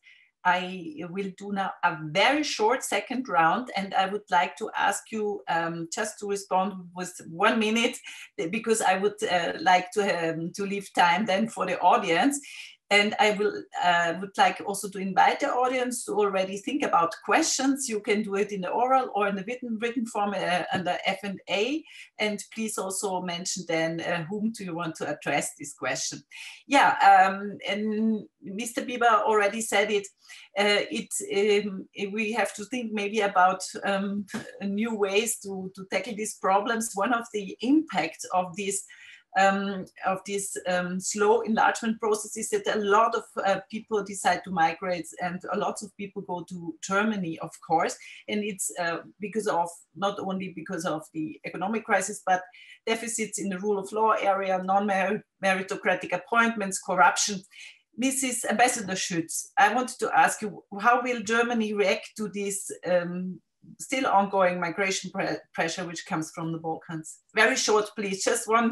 I will do now a very short second round, and I would like to ask you um, just to respond with one minute, because I would uh, like to, um, to leave time then for the audience. And I will, uh, would like also to invite the audience to already think about questions. You can do it in the oral or in the written, written form uh, under F and A. And please also mention then uh, whom do you want to address this question. Yeah, um, and Mister Bieber already said it. Uh, it um, we have to think maybe about um, new ways to, to tackle these problems. One of the impacts of this Um, of this um, slow enlargement process is that a lot of uh, people decide to migrate, and a lot of people go to Germany, of course, and it's uh, because of, not only because of the economic crisis, but deficits in the rule of law area, non-meritocratic appointments, corruption. Missus Ambassador Schütz, I wanted to ask you, how will Germany react to this um, still ongoing migration pre pressure which comes from the Balkans? Very short, please, just one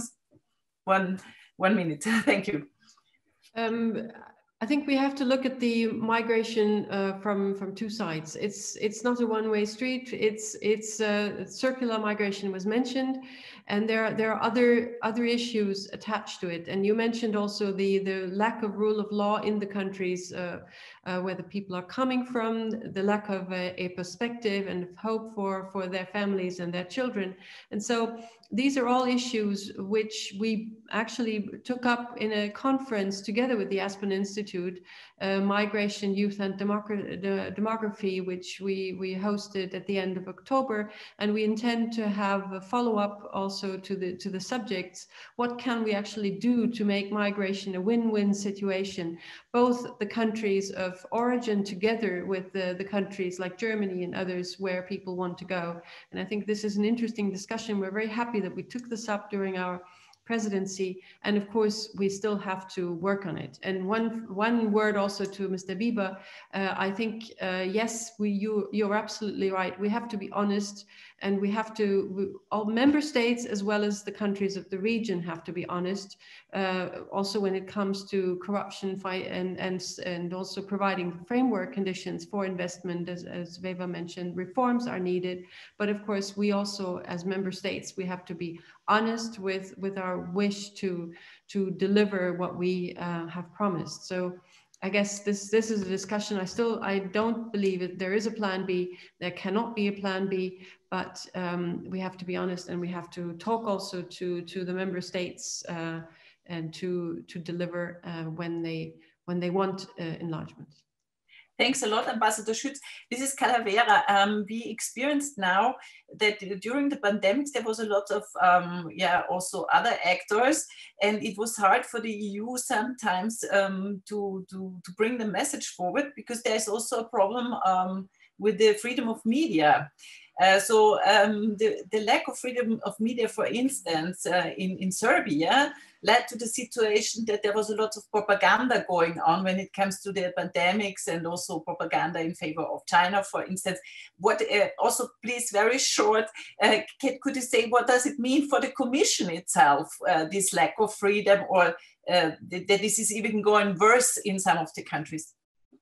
One, one minute. Thank you. Um, I think we have to look at the migration uh, from from two sides. It's it's not a one-way street. It's it's uh, circular migration was mentioned, and there are, there are other other issues attached to it. And you mentioned also the the lack of rule of law in the countries uh, uh, where the people are coming from, the lack of a, a perspective and hope for for their families and their children. And so these are all issues which we actually took up in a conference together with the Aspen Institute, uh, Migration, Youth and Demogra the Demography, which we, we hosted at the end of October. And we intend to have a follow-up also to the, to the subjects. What can we actually do to make migration a win-win situation? Both the countries of origin together with the, the countries like Germany and others where people want to go. And I think this is an interesting discussion. We're very happy that we took this up during our presidency, and of course we still have to work on it. And one one word also to Mister Bieber, uh, I think uh, yes, we you you're absolutely right. We have to be honest, and we have to we, all member states as well as the countries of the region have to be honest. Uh, also when it comes to corruption fight and and and also providing framework conditions for investment, as as Veva mentioned, reforms are needed. But of course we also as member states we have to be honest with with our wish to to deliver what we uh, have promised. So I guess this this is a discussion. I still I don't believe that there is a plan B. There cannot be a plan B, but um, we have to be honest, and we have to talk also to to the member states uh, and to to deliver uh, when they when they want uh, enlargement. Thanks a lot, Ambassador Schütz. This is Calavera. Um, we experienced now that during the pandemic, there was a lot of, um, yeah, also other actors, and it was hard for the E U sometimes um, to, to, to bring the message forward, because there's also a problem um, with the freedom of media. Uh, so um, the, the lack of freedom of media, for instance, uh, in, in Serbia, led to the situation that there was a lot of propaganda going on when it comes to the pandemics, and also propaganda in favor of China, for instance. What uh, also, please, very short, uh, can, could you say what does it mean for the Commission itself, uh, this lack of freedom, or uh, that, that this is even going worse in some of the countries?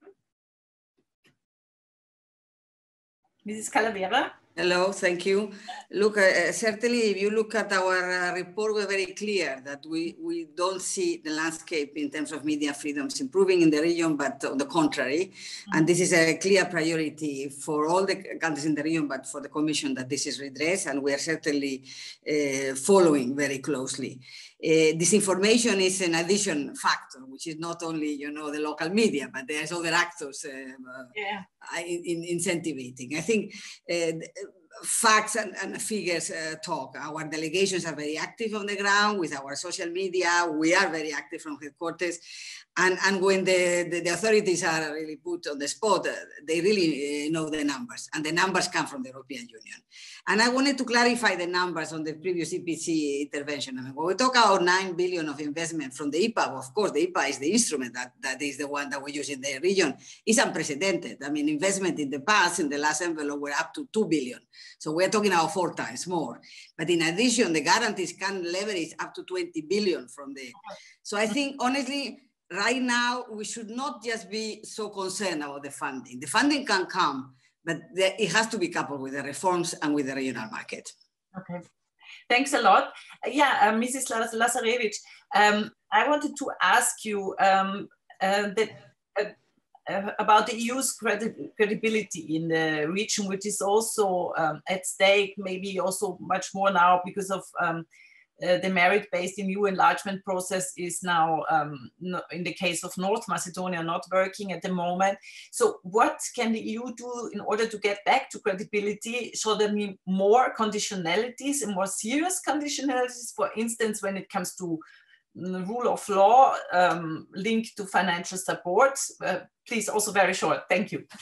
Missus Calavera? Hello, thank you. Look, uh, certainly if you look at our uh, report, we're very clear that we, we don't see the landscape in terms of media freedoms improving in the region, but on the contrary. Mm-hmm. And this is a clear priority for all the countries in the region, but for the Commission that this is redressed, and we are certainly uh, following very closely. Uh, disinformation is an addition factor, which is not only, you know, the local media, but there's other actors uh, yeah. in, in incentivating. I think uh, facts and, and figures uh, talk. Our delegations are very active on the ground with our social media. We are very active from headquarters. And, and when the, the, the authorities are really put on the spot, uh, they really uh, know the numbers, and the numbers come from the European Union. And I wanted to clarify the numbers on the previous E P C intervention. I mean, when we talk about nine billion of investment from the I P A, of course, the I P A is the instrument that, that is the one that we use in the region. It's unprecedented. I mean, investment in the past, in the last envelope, were up to two billion. So we're talking about four times more. But in addition, the guarantees can leverage up to twenty billion from the. So I think, honestly, right now, we should not just be so concerned about the funding. The funding can come, but it has to be coupled with the reforms and with the regional market. Okay, thanks a lot. Yeah, uh, Missus Lazarević, um, I wanted to ask you um, uh, that, uh, uh, about the E U's credi credibility in the region, which is also um, at stake, maybe also much more now because of um, Uh, the merit-based E U enlargement process is now, um, no, in the case of North Macedonia, not working at the moment. So what can the E U do in order to get back to credibility? Should there be more conditionalities and more serious conditionalities, for instance, when it comes to the rule of law um, linked to financial support? Uh, please, also very short. Thank you.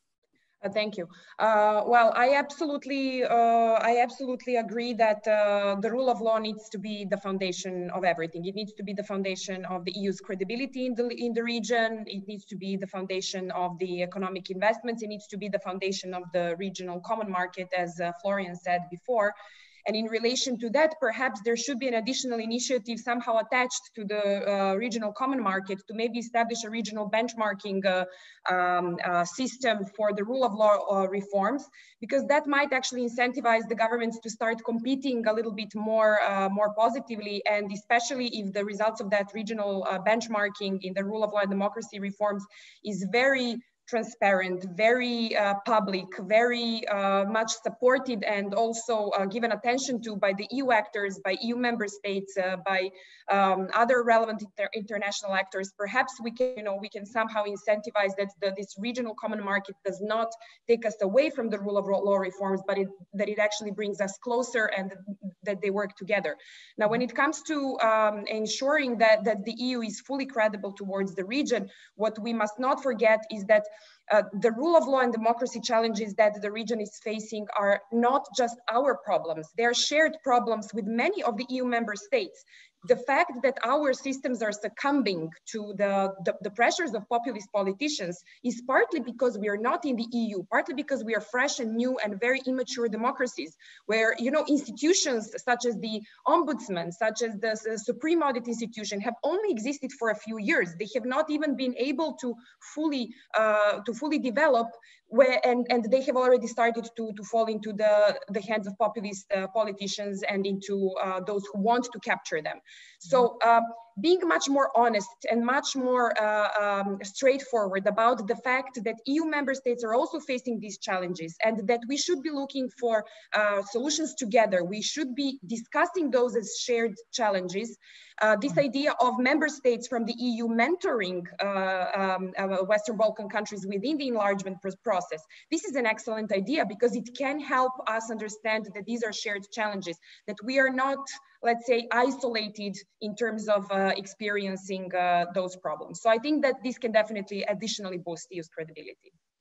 Uh, thank you. Uh, well, I absolutely, uh, I absolutely agree that uh, the rule of law needs to be the foundation of everything. It needs to be the foundation of the E U's credibility in the in the region. It needs to be the foundation of the economic investments. It needs to be the foundation of the regional common market, as uh, Florian said before. And in relation to that, perhaps there should be an additional initiative somehow attached to the uh, regional common market to maybe establish a regional benchmarking uh, um, uh, system for the rule of law uh, reforms, because that might actually incentivize the governments to start competing a little bit more, uh, more positively, and especially if the results of that regional uh, benchmarking in the rule of law and democracy reforms is very transparent, very uh, public, very uh, much supported, and also uh, given attention to by the E U actors, by E U member states, uh, by um, other relevant inter international actors. Perhaps we can, you know, we can somehow incentivize that the, this regional common market does not take us away from the rule of law reforms, but it, that it actually brings us closer, and that they work together. Now, when it comes to um, ensuring that, that the E U is fully credible towards the region, what we must not forget is that Uh, the rule of law and democracy challenges that the region is facing are not just our problems. They are shared problems with many of the E U member states. The fact that our systems are succumbing to the, the, the pressures of populist politicians is partly because we are not in the E U, partly because we are fresh and new and very immature democracies, where, you know, institutions such as the Ombudsman, such as the uh, Supreme Audit Institution have only existed for a few years. They have not even been able to fully, uh, to fully develop, where, and, and they have already started to, to fall into the, the hands of populist uh, politicians and into uh, those who want to capture them. So um, being much more honest and much more uh, um, straightforward about the fact that E U member states are also facing these challenges, and that we should be looking for uh, solutions together. We should be discussing those as shared challenges. Uh, this idea of member states from the E U mentoring uh, um, uh, Western Balkan countries within the enlargement process, this is an excellent idea, because it can help us understand that these are shared challenges, that we are not, let's say, isolated in terms of uh, experiencing uh, those problems. So I think that this can definitely additionally boost E U's credibility.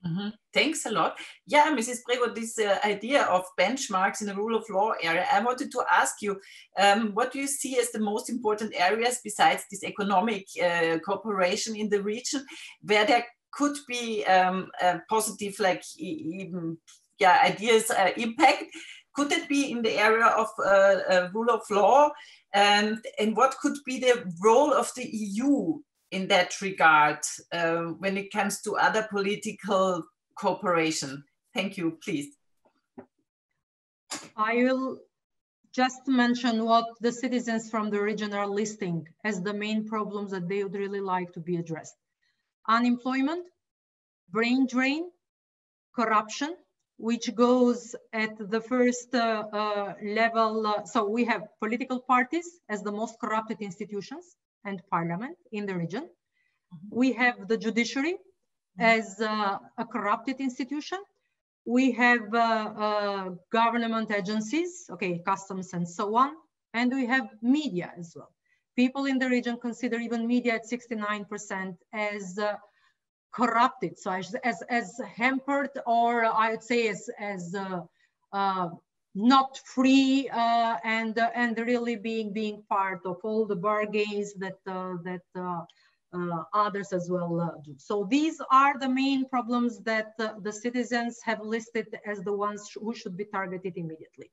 Mm-hmm. Thanks a lot. Yeah, Missus Bregu, this uh, idea of benchmarks in the rule of law area, I wanted to ask you, um, what do you see as the most important areas besides this economic uh, cooperation in the region, where there could be um, a positive, like even yeah, ideas uh, impact? Could it be in the area of uh, uh, rule of law? And, and what could be the role of the E U in that regard uh, when it comes to other political cooperation? Thank you, please. I will just mention what the citizens from the region are listing as the main problems that they would really like to be addressed. Unemployment, brain drain, corruption, which goes at the first uh, uh, level. Uh, so we have political parties as the most corrupted institutions and parliament in the region. Mm-hmm. We have the judiciary as uh, a corrupted institution. We have uh, uh, government agencies, okay, customs and so on. And we have media as well. People in the region consider even media at sixty-nine percent as uh, corrupted, so as, as, as hampered, or I would say as, as uh, uh, not free uh, and, uh, and really being, being part of all the bargains that, uh, that uh, uh, others as well uh, do. So these are the main problems that uh, the citizens have listed as the ones who should be targeted immediately.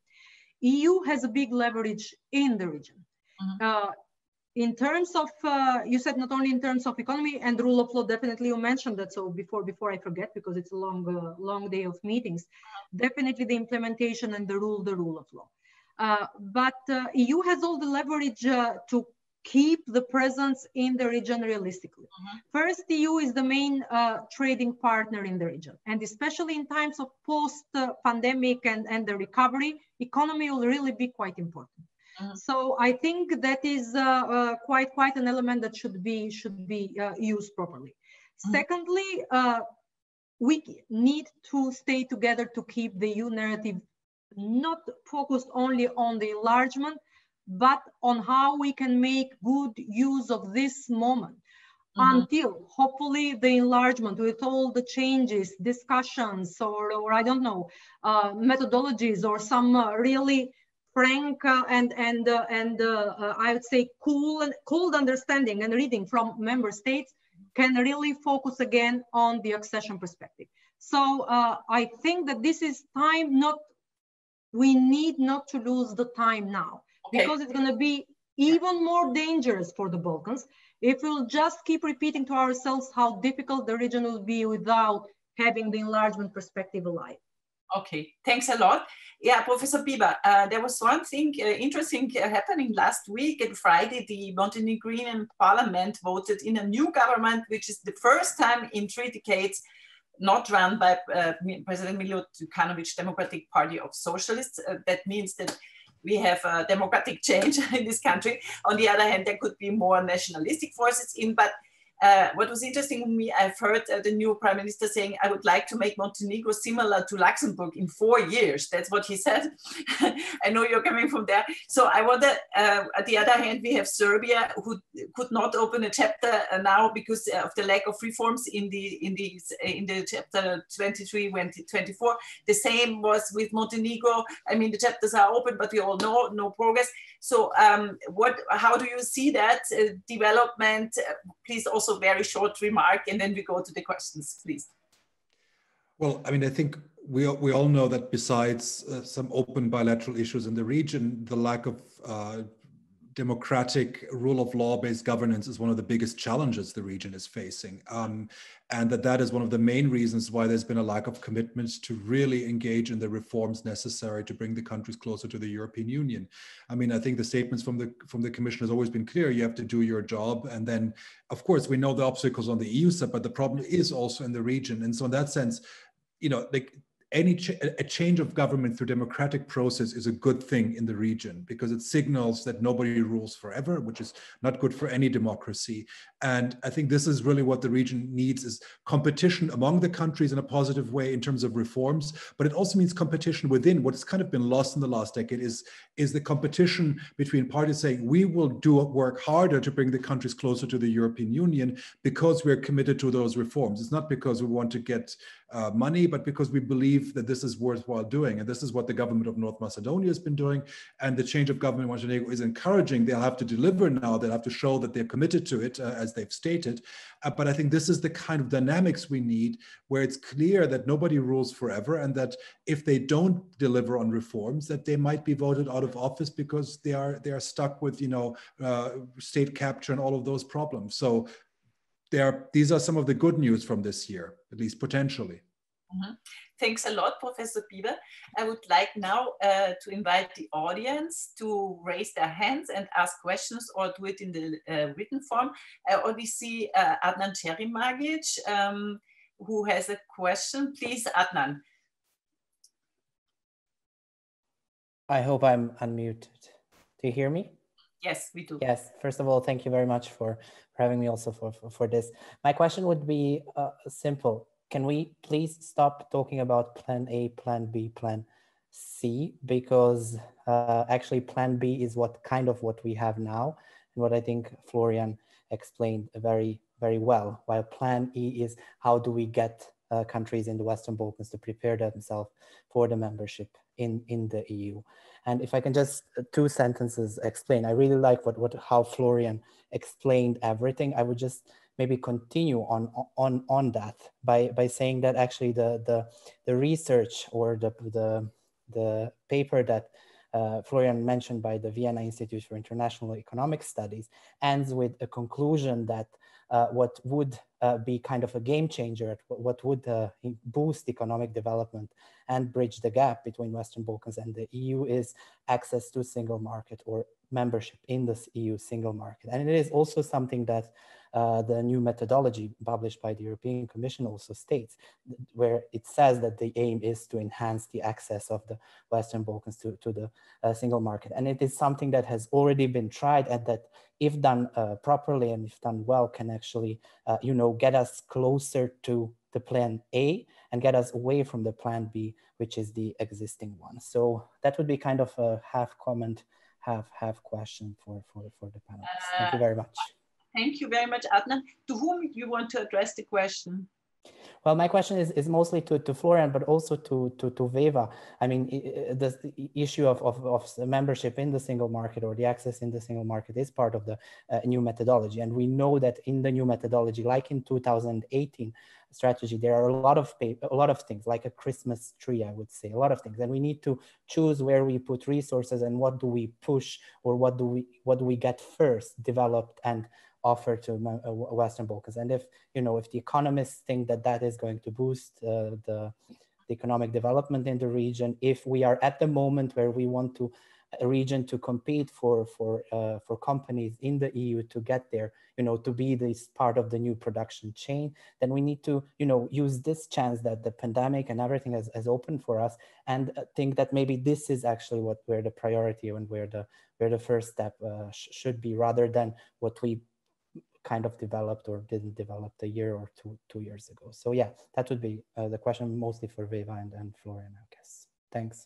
E U has a big leverage in the region. Mm-hmm. uh, In terms of, uh, you said not only in terms of economy and rule of law, definitely you mentioned that. So before before I forget, because it's a long, uh, long day of meetings, definitely the implementation and the rule, the rule of law. Uh, but uh, E U has all the leverage uh, to keep the presence in the region realistically. Mm-hmm. First, E U is the main uh, trading partner in the region. And especially in times of post-pandemic uh, and, and the recovery, economy will really be quite important. So I think that is uh, uh, quite quite an element that should be should be uh, used properly. Mm-hmm. Secondly, uh, we need to stay together to keep the E U narrative not focused only on the enlargement, but on how we can make good use of this moment. Mm-hmm. Until hopefully the enlargement with all the changes, discussions, or, or I don't know, uh, methodologies, or some uh, really frank uh, and and uh, and uh, uh, I would say cool and cold understanding and reading from member states can really focus again on the accession perspective. So uh, I think that this is time not, we need not to lose the time now, okay, because it's going to be even more dangerous for the Balkans if we'll just keep repeating to ourselves how difficult the region will be without having the enlargement perspective alive. Okay, thanks a lot. Yeah, Professor Bieber, uh, there was one thing uh, interesting uh, happening last week. On Friday, the Montenegrin parliament voted in a new government, which is the first time in three decades not run by uh, President Milo Đukanović Democratic Party of Socialists. Uh, that means that we have a democratic change in this country. On the other hand, there could be more nationalistic forces in, but Uh, what was interesting to me, I've heard uh, the new prime minister saying, I would like to make Montenegro similar to Luxembourg in four years. That's what he said. I know you're coming from there. So I wonder, uh, at the other hand, we have Serbia, who could not open a chapter uh, now because of the lack of reforms in the in the in the chapter twenty-three, twenty-four. The same was with Montenegro. I mean, the chapters are open, but we all know no progress. So um, what? How do you see that uh, development? Uh, please also very short remark, and then we go to the questions, please. Well, I mean, I think we, we all know that besides uh, some open bilateral issues in the region, the lack of uh, democratic rule of law-based governance is one of the biggest challenges the region is facing. Um, and that that is one of the main reasons why there's been a lack of commitment to really engage in the reforms necessary to bring the countries closer to the European Union. I mean, I think the statements from the from the Commission has always been clear. You have to do your job. And then, of course, we know the obstacles on the E U side, but the problem is also in the region. And so in that sense, you know, like, any ch a change of government through democratic process is a good thing in the region, because it signals that nobody rules forever, which is not good for any democracy. And I think this is really what the region needs, is competition among the countries in a positive way in terms of reforms, but it also means competition within. What's kind of been lost in the last decade is, is the competition between parties saying, we will do work harder to bring the countries closer to the European Union because we're committed to those reforms. It's not because we want to get uh, money, but because we believe that this is worthwhile doing. And this is what the government of North Macedonia has been doing. And the change of government in Montenegro is encouraging. They'll have to deliver now. They'll have to show that they're committed to it, uh, as they've stated. Uh, but I think this is the kind of dynamics we need, where it's clear that nobody rules forever, and that if they don't deliver on reforms, that they might be voted out of office because they are they are stuck with, you know, uh, state capture and all of those problems. So there, these are some of the good news from this year, at least potentially. Mm-hmm. Thanks a lot, Professor Bieber. I would like now uh, to invite the audience to raise their hands and ask questions, or do it in the uh, written form. I already see uh, Adnan Çerimagic, um, who has a question. Please, Adnan. I hope I'm unmuted. Do you hear me? Yes, we do. Yes, first of all, thank you very much for, for having me also for, for, for this. My question would be uh, simple. Can we please stop talking about plan A, plan B, plan C? Because uh, actually plan B is what kind of what we have now, and what I think Florian explained very, very well. While plan E is how do we get uh, countries in the Western Balkans to prepare themselves for the membership in, in the E U. And if I can just uh, two sentences explain, I really like what, what how Florian explained everything. I would just maybe continue on on on that by by saying that actually the the the research or the the the paper that uh, Florian mentioned by the Vienna Institute for International Economic Studies ends with a conclusion that uh, what would uh, be kind of a game changer, what would uh, boost economic development and bridge the gap between Western Balkans and the E U is access to single market, or membership in the E U single market. And it is also something that Uh, the new methodology published by the European Commission also states, where it says that the aim is to enhance the access of the Western Balkans to, to the uh, single market. And it is something that has already been tried, and that if done uh, properly and if done well can actually, uh, you know, get us closer to the plan A and get us away from the plan B, which is the existing one. So that would be kind of a half comment, half, half question for, for, for the panelists. Thank you very much. Thank you very much, Adnan. To whom do you want to address the question? Well, my question is, is mostly to, to Florian, but also to, to, to Veva. I mean, the, the issue of, of, of membership in the single market, or the access in the single market, is part of the uh, new methodology. And we know that in the new methodology, like in two thousand eighteen strategy, there are a lot of a lot of things, like a Christmas tree, I would say, a lot of things. And we need to choose where we put resources and what do we push, or what do we, what do we get first developed and offer to Western Balkans. And if, you know, if the economists think that that is going to boost uh, the, the economic development in the region, if we are at the moment where we want to a region to compete for for uh, for companies in the E U to get there, you know, to be this part of the new production chain, then we need to, you know, use this chance that the pandemic and everything has, has opened for us, and think that maybe this is actually what where the priority and where the where the first step uh, sh should be, rather than what we kind of developed or didn't develop a year or two two years ago. So yeah, that would be uh, the question mostly for Veva and, and Florian, I guess. Thanks.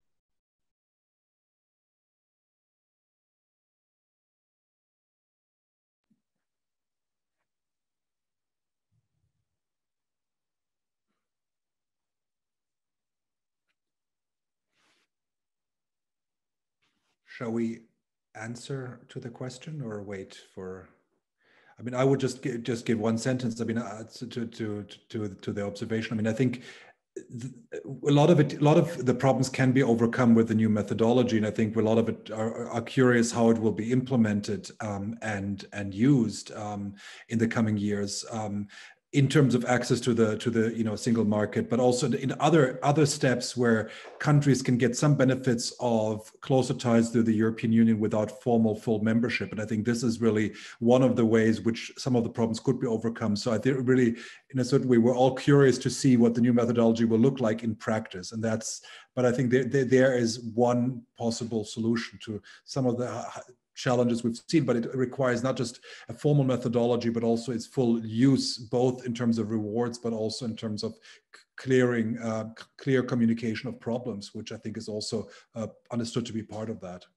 Shall we answer to the question or wait for? I mean, I would just give, just give one sentence. I mean, uh, to to to to the observation. I mean, I think a lot of it, a lot of the problems can be overcome with the new methodology, and I think a lot of it are, are curious how it will be implemented um, and and used um, in the coming years. Um, in terms of access to the to the you know single market, but also in other other steps where countries can get some benefits of closer ties to the European Union without formal full membership. And I think this is really one of the ways which some of the problems could be overcome. So I think really, in a certain way, we're all curious to see what the new methodology will look like in practice. And that's, but I think there, there, there is one possible solution to some of the challenges we've seen, but it requires not just a formal methodology, but also its full use, both in terms of rewards, but also in terms of clearing, uh, clear communication of problems, which I think is also uh, understood to be part of that.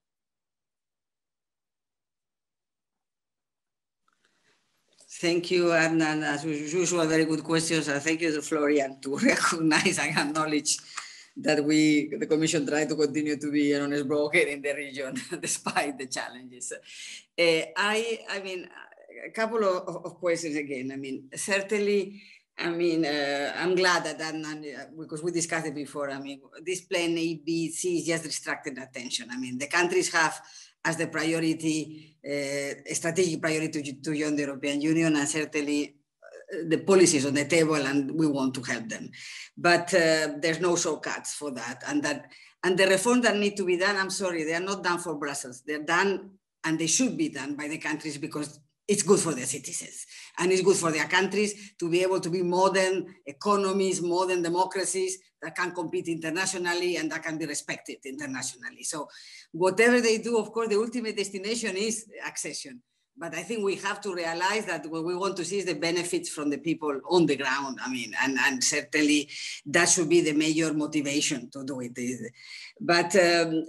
Thank you, Adnan. As usual, very good questions. And thank you to Florian to recognize and acknowledge that we, the Commission, try to continue to be an honest broker in the region, despite the challenges. Uh, I, I mean, a couple of, of questions again. I mean, certainly, I mean, uh, I'm glad that, that, because we discussed it before, I mean, this plan A, B, C is just distracted attention. I mean, the countries have as the priority, uh, strategic priority to, to join the European Union, and certainly the policies on the table, and we want to help them. But uh, there's no shortcuts for that. And that and the reforms that need to be done, I'm sorry, they are not done for Brussels. They're done, and they should be done by the countries, because it's good for their citizens. And it's good for their countries to be able to be modern economies, modern democracies that can compete internationally and that can be respected internationally. So whatever they do, of course, the ultimate destination is accession. But I think we have to realize that what we want to see is the benefits from the people on the ground. I mean, and, and certainly that should be the major motivation to do it. But um,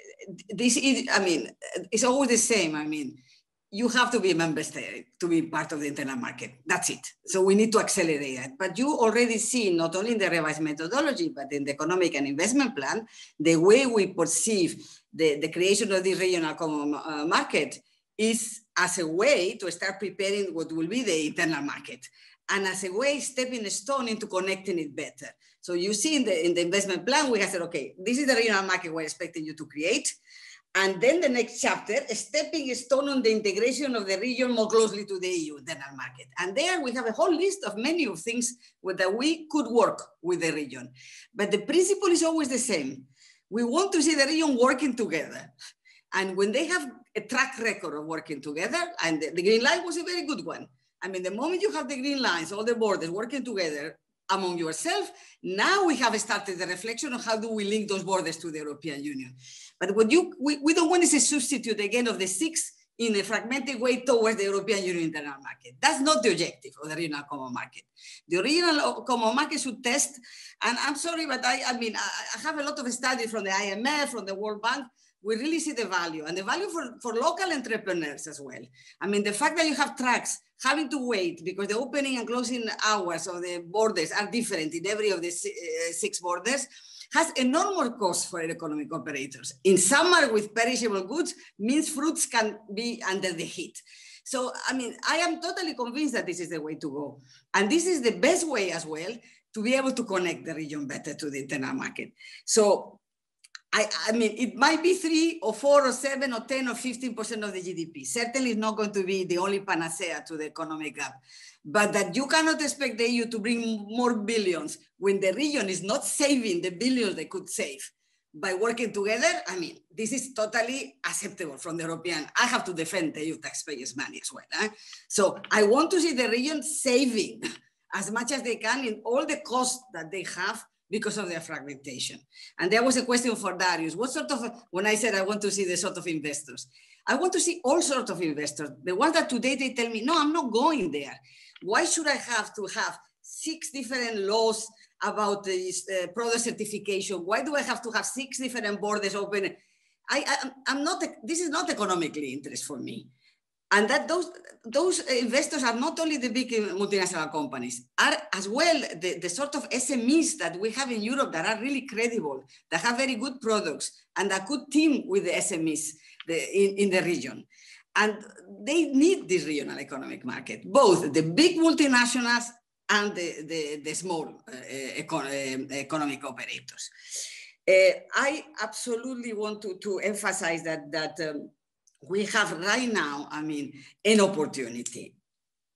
this is, I mean, it's always the same. I mean, you have to be a member state to be part of the internal market. That's it. So we need to accelerate that. But you already see, not only in the revised methodology, but in the economic and investment plan, the way we perceive the, the creation of this regional common uh, market is as a way to start preparing what will be the internal market, and as a way stepping stone into connecting it better. So you see in the, in the investment plan, we have said, okay, this is the regional market we're expecting you to create. And then the next chapter, a stepping stone on the integration of the region more closely to the E U internal market. And there we have a whole list of many of things that we could work with the region. But the principle is always the same. We want to see the region working together. And when they have a track record of working together, and the, the green line was a very good one. I mean, the moment you have the green lines, all the borders working together among yourself, now we have started the reflection of how do we link those borders to the European Union. But what you, we, we don't want is a substitute again of the six in a fragmented way towards the European Union internal market. That's not the objective of the regional common market. The regional common market should test, and I'm sorry, but I, I mean, I, I have a lot of studies from the I M F, from the World Bank. We really see the value, and the value for, for local entrepreneurs as well. I mean, the fact that you have trucks having to wait because the opening and closing hours of the borders are different in every of the six borders has enormous costs for economic operators. In summer with perishable goods, means fruits can be under the heat. So, I mean, I am totally convinced that this is the way to go. And this is the best way as well to be able to connect the region better to the internal market. So, I, I mean, it might be three or four or seven or ten or fifteen percent of the G D P. Certainly it's not going to be the only panacea to the economic gap, but that you cannot expect the E U to bring more billions when the region is not saving the billions they could save by working together. I mean, this is totally acceptable from the European. I have to defend the E U taxpayers' money as well. Eh? So I want to see the region saving as much as they can in all the costs that they have because of their fragmentation. And there was a question for Darius. What sort of, when I said I want to see the sort of investors, I want to see all sorts of investors. The ones that today they tell me, no, I'm not going there. Why should I have to have six different laws about this uh, product certification? Why do I have to have six different borders open? I, I, I'm not, this is not economically interest for me. And that those, those investors are not only the big multinational companies, are as well the, the sort of S M Es that we have in Europe that are really credible, that have very good products, and that could team with the S M Es the, in, in the region. And they need this regional economic market, both the big multinationals and the, the, the small uh, econ uh, economic operators. Uh, I absolutely want to, to emphasize that, that um, we have right now, I mean, an opportunity.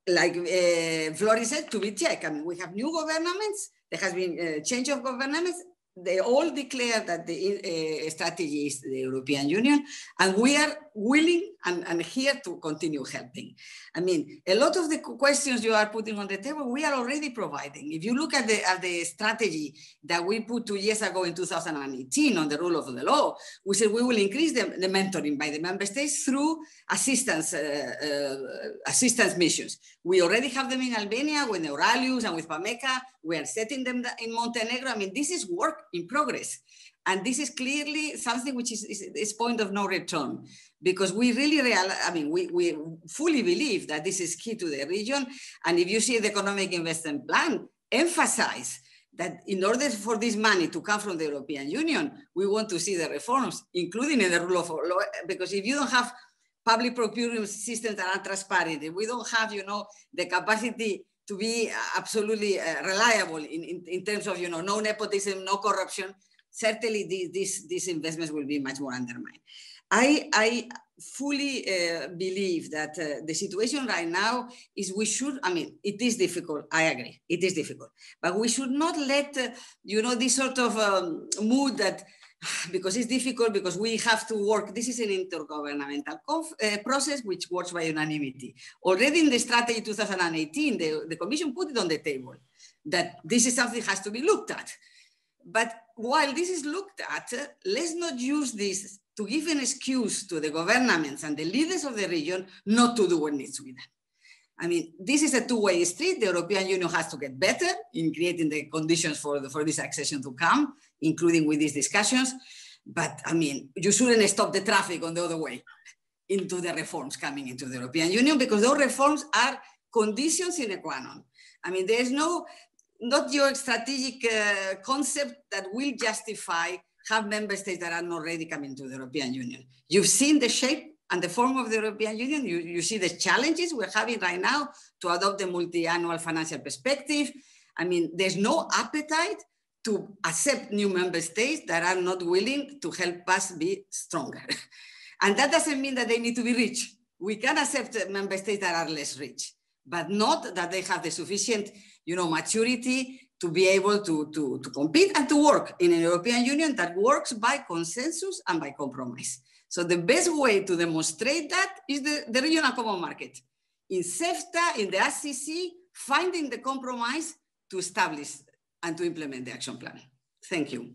like uh, Flori said, to be checked. I mean, we have new governments. There has been a change of governments. They all declare that the uh, strategy is the European Union, and we are willing and, and here to continue helping. I mean, a lot of the questions you are putting on the table, we are already providing. If you look at the, at the strategy that we put two years ago in two thousand eighteen on the rule of the law, we said we will increase the, the mentoring by the member states through assistance, uh, uh, assistance missions. We already have them in Albania with Neuralius and with PAMECA. We are setting them in Montenegro. I mean, this is work in progress. And this is clearly something which is, is, is point of no return, because we really, real, I mean, we, we fully believe that this is key to the region. And if you see the economic investment plan, emphasize that in order for this money to come from the European Union, we want to see the reforms, including in the rule of law, because if you don't have public procurement systems that are transparent, if we don't have, you know, the capacity to be absolutely uh, reliable in, in, in terms of, you know, no nepotism, no corruption, certainly these, these, these investments will be much more undermined. I, I fully uh, believe that uh, the situation right now is we should, I mean, it is difficult, I agree, it is difficult, but we should not let, uh, you know, this sort of um, mood that, because it's difficult, because we have to work, this is an intergovernmental uh, process which works by unanimity. Already in the strategy two thousand eighteen, the, the Commission put it on the table, that this is something that has to be looked at. But while this is looked at, uh, let's not use this to give an excuse to the governments and the leaders of the region not to do what needs to be done. I mean, this is a two-way street. The European Union has to get better in creating the conditions for, the, for this accession to come, including with these discussions. But I mean, you shouldn't stop the traffic on the other way into the reforms coming into the European Union, because those reforms are conditions sine qua non. I mean, there's no, not your strategic uh, concept that will justify have member states that are not ready coming to the European Union. You've seen the shape and the form of the European Union. You, you see the challenges we're having right now to adopt the multi-annual financial perspective. I mean, there's no appetite to accept new member states that are not willing to help us be stronger. And that doesn't mean that they need to be rich. We can accept member states that are less rich, but not that they have the sufficient, you know, maturity to be able to, to, to compete and to work in an European Union that works by consensus and by compromise. So the best way to demonstrate that is the, the regional common market. In CEFTA, in the A C C, finding the compromise to establish and to implement the action plan. Thank you.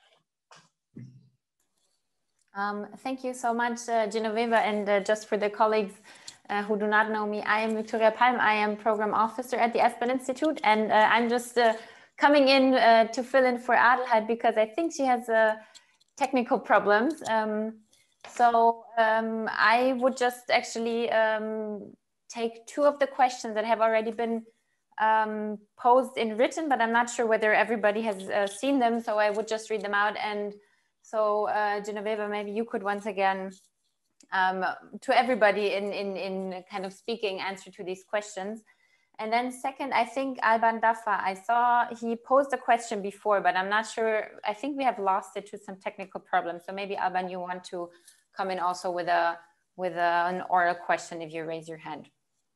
Um, thank you so much, uh, Genoveva. And uh, just for the colleagues uh, who do not know me, I am Victoria Palm. I am Program Officer at the Aspen Institute. And uh, I'm just uh, coming in uh, to fill in for Adelheid because I think she has uh, technical problems. Um, so um, I would just actually um, take two of the questions that have already been um, posed in written, but I'm not sure whether everybody has uh, seen them. So I would just read them out. And so uh, Genoveva, maybe you could once again, um, to everybody in, in, in kind of speaking answer to these questions. And then second, I think Alban Dafa, I saw he posed a question before, but I'm not sure. I think we have lost it to some technical problems. So maybe Alban, you want to come in also with a with a, an oral question if you raise your hand.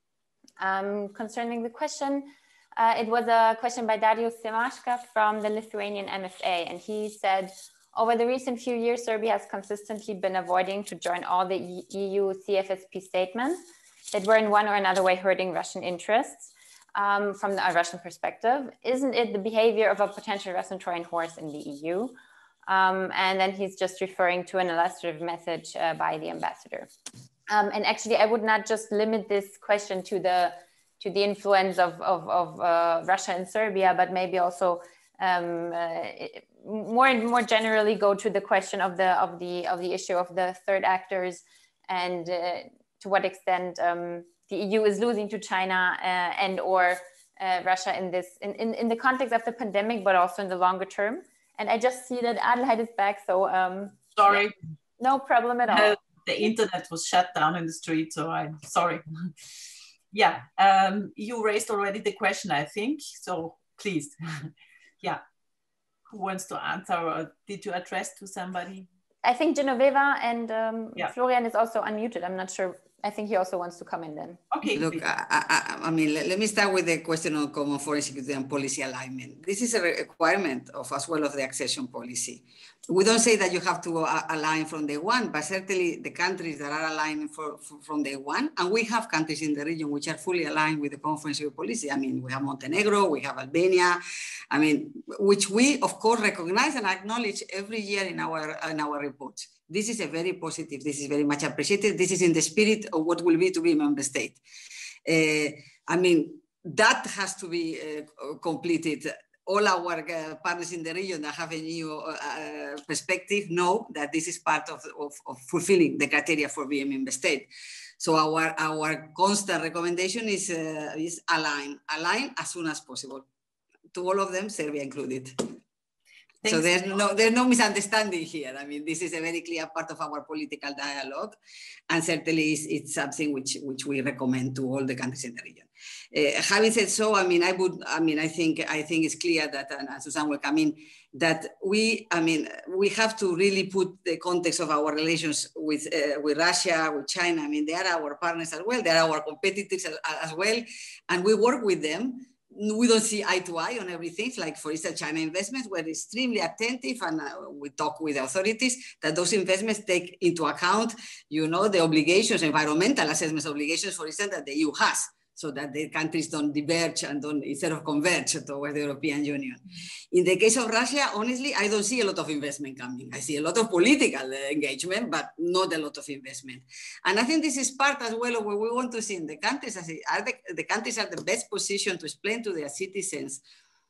Um, concerning the question, uh, it was a question by Darius Semashka from the Lithuanian M F A, and he said, over the recent few years, Serbia has consistently been avoiding to join all the E U C F S P statements that were in one or another way hurting Russian interests um, from the uh, Russian perspective. Isn't it the behavior of a potential Russian Trojan horse in the E U? Um, and then he's just referring to an illustrative message uh, by the ambassador. Um, and actually, I would not just limit this question to the to the influence of, of, of uh, Russia and Serbia, but maybe also um, uh, more and more generally go to the question of the of the of the issue of the third actors and uh, to what extent um, the E U is losing to China uh, and or uh, Russia in this in, in, in the context of the pandemic, but also in the longer term. And I just see that Adelheid is back, so um, sorry, yeah, no problem at all. The internet was shut down in the street, so I'm sorry. Yeah, um, you raised already the question, I think, so please. Yeah, who wants to answer, or did you address to somebody? I think Genoveva and um, yeah. Florian is also unmuted. I'm not sure I think he also wants to come in then. Okay. Look, I, I, I mean, let, let me start with the question on common foreign security and policy alignment. This is a requirement of as well of the accession policy. We don't say that you have to uh, align from day one, but certainly the countries that are aligned for, for, from day one, and we have countries in the region which are fully aligned with the common foreign security policy. I mean, we have Montenegro, we have Albania, I mean, which we of course recognize and acknowledge every year in our, in our reports. This is a very positive, this is very much appreciated. This is in the spirit of what will be to be a member state. Uh, I mean, that has to be uh, completed. All our uh, partners in the region that have a new uh, perspective know that this is part of, of, of fulfilling the criteria for being a member state. So our, our constant recommendation is, uh, is align, align as soon as possible. To all of them, Serbia included. Thanks. So there's no, there's no misunderstanding here. I mean, this is a very clear part of our political dialogue, and certainly it's, it's something which, which we recommend to all the countries in the region. Uh, having said so, I mean, I would, I mean, I think, I think it's clear that, and Susanne will come in, that we, I mean, we have to really put the context of our relations with, uh, with Russia, with China. I mean, they are our partners as well. They are our competitors as, as well, and we work with them. We don't see eye to eye on everything. Like, for instance, China investments, we're extremely attentive, and uh, we talk with the authorities that those investments take into account, you know, the obligations, environmental assessment obligations, for instance, that the E U has, so that the countries don't diverge and don't, instead of converge towards the European Union. In the case of Russia, honestly, I don't see a lot of investment coming. I see a lot of political engagement, but not a lot of investment. And I think this is part as well of what we want to see in the countries. As it, are the, the countries are the best positioned to explain to their citizens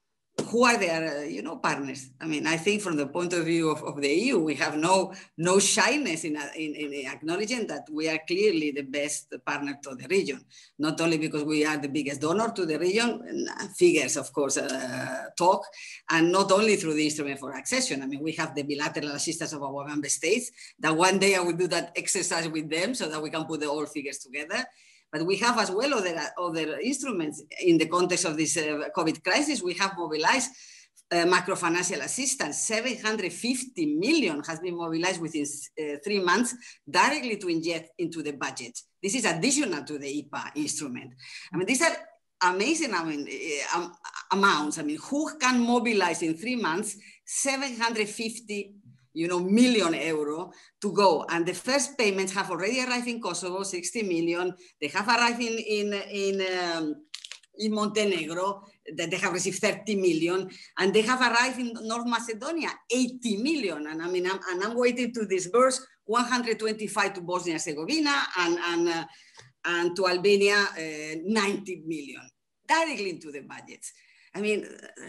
who are their, uh, you know, partners. I mean, I think from the point of view of, of the E U, we have no, no shyness in, in, in acknowledging that we are clearly the best partner to the region, not only because we are the biggest donor to the region, figures, of course, uh, talk, and not only through the instrument for accession. I mean, we have the bilateral assistance of our member states, that one day I will do that exercise with them so that we can put the all figures together. But we have as well other, other instruments in the context of this uh, COVID crisis. We have mobilized uh, macro-financial assistance. seven hundred fifty million has been mobilized within uh, three months directly to inject into the budget. This is additional to the I P A instrument. I mean, these are amazing I mean, uh, um, amounts. I mean, who can mobilize in three months seven hundred fifty you know, million euro to go. And the first payments have already arrived in Kosovo, sixty million. They have arrived in, in, in, um, in Montenegro, that they have received thirty million. And they have arrived in North Macedonia, eighty million. And I mean, I'm, and I'm waiting to disburse one hundred twenty-five to Bosnia and Herzegovina, and, and, uh, and to Albania, uh, ninety million, directly into the budgets. I mean,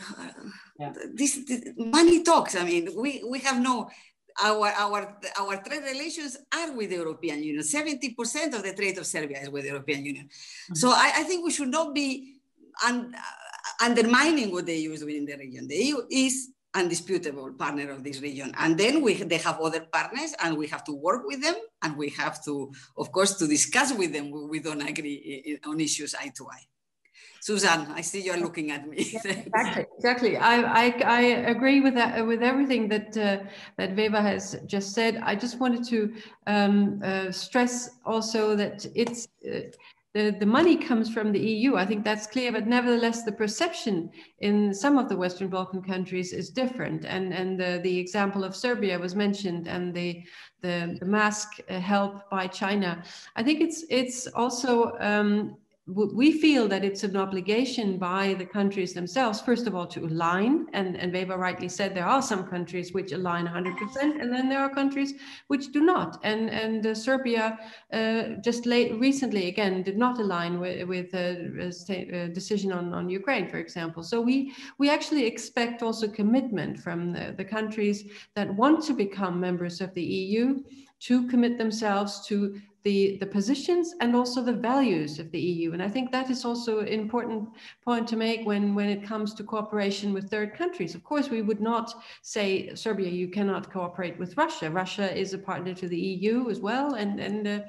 yeah. this, this money talks. I mean, we, we have no, our, our, our trade relations are with the European Union. seventy percent of the trade of Serbia is with the European Union. Mm-hmm. So I, I think we should not be un, uh, undermining what the E U is doing in the region. The E U is undisputable partner of this region. And then we, they have other partners, and we have to work with them, and we have to, of course, to discuss with them. We don't agree on issues eye to eye. Susanne, I see you're looking at me. Yeah, exactly, exactly. I, I, I agree with that, with everything that uh, that Veva has just said. I just wanted to um, uh, stress also that it's uh, the the money comes from the E U. I think that's clear, but nevertheless, the perception in some of the Western Balkan countries is different. And and the, the example of Serbia was mentioned, and the the, the mask help by China. I think it's it's also. Um, We feel that it's an obligation by the countries themselves, first of all, to align. And, and Weber rightly said there are some countries which align one hundred percent, and then there are countries which do not. And, and uh, Serbia uh, just late, recently, again, did not align with, with a, a decision on, on Ukraine, for example. So we, we actually expect also commitment from the, the countries that want to become members of the E U to commit themselves to The, the positions and also the values of the E U. And I think that is also an important point to make when, when it comes to cooperation with third countries. Of course, we would not say, Serbia, you cannot cooperate with Russia. Russia is a partner to the E U as well. And, and uh,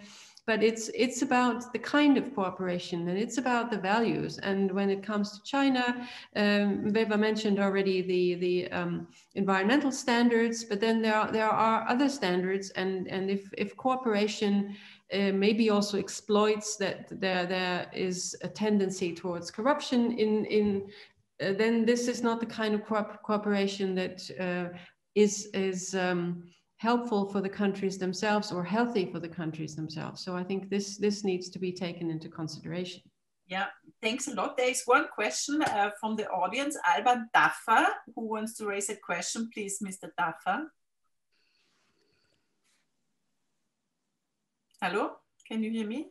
but it's it's about the kind of cooperation, and it's about the values. And when it comes to China, um, Beva mentioned already the the um, environmental standards, but then there are there are other standards, and and if if cooperation uh, maybe also exploits that there there is a tendency towards corruption in in uh, then this is not the kind of co cooperation that uh, is is um, helpful for the countries themselves or healthy for the countries themselves. So I think this this needs to be taken into consideration. Yeah, thanks a lot. There is one question uh, from the audience, Alban Daffa, who wants to raise a question. Please, Mister Daffa. Hello, can you hear me?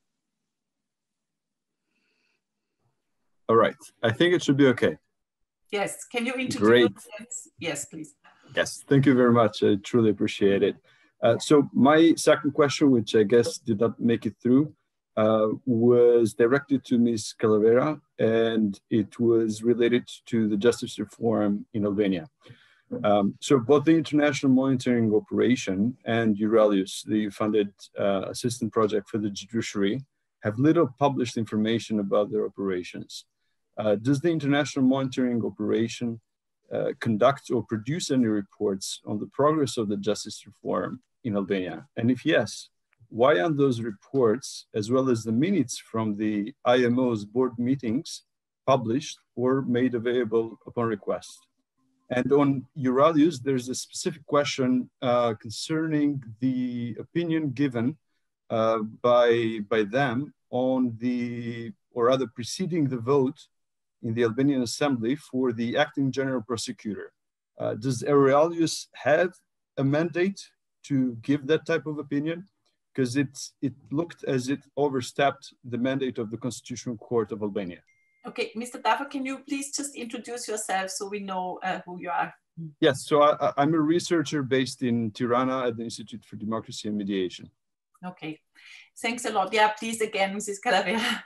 All right, I think it should be okay. Yes, can you introduce? Great. Yes, please. Yes, thank you very much. I truly appreciate it. Uh, so my second question, which I guess did not make it through, uh, was directed to Miz Calavera, and it was related to the justice reform in Albania. Um, so both the International Monitoring Operation and Euralius, the funded uh, assistance project for the judiciary, have little published information about their operations. Uh, does the International Monitoring Operation uh, conduct or produce any reports on the progress of the justice reform in Albania? And if yes, why aren't those reports, as well as the minutes from the I M O's board meetings, published or made available upon request? And on Euralius, there's a specific question uh, concerning the opinion given uh, by, by them on the, or rather preceding the vote in the Albanian Assembly for the acting general prosecutor. Uh, does Euralius have a mandate to give that type of opinion? Because it, it looked as it overstepped the mandate of the Constitutional Court of Albania. Okay, Mister Daffa, can you please just introduce yourself so we know uh, who you are? Yes, so I, I'm a researcher based in Tirana at the Institute for Democracy and Mediation. Okay, thanks a lot. Yeah, please again, Missus Calavera.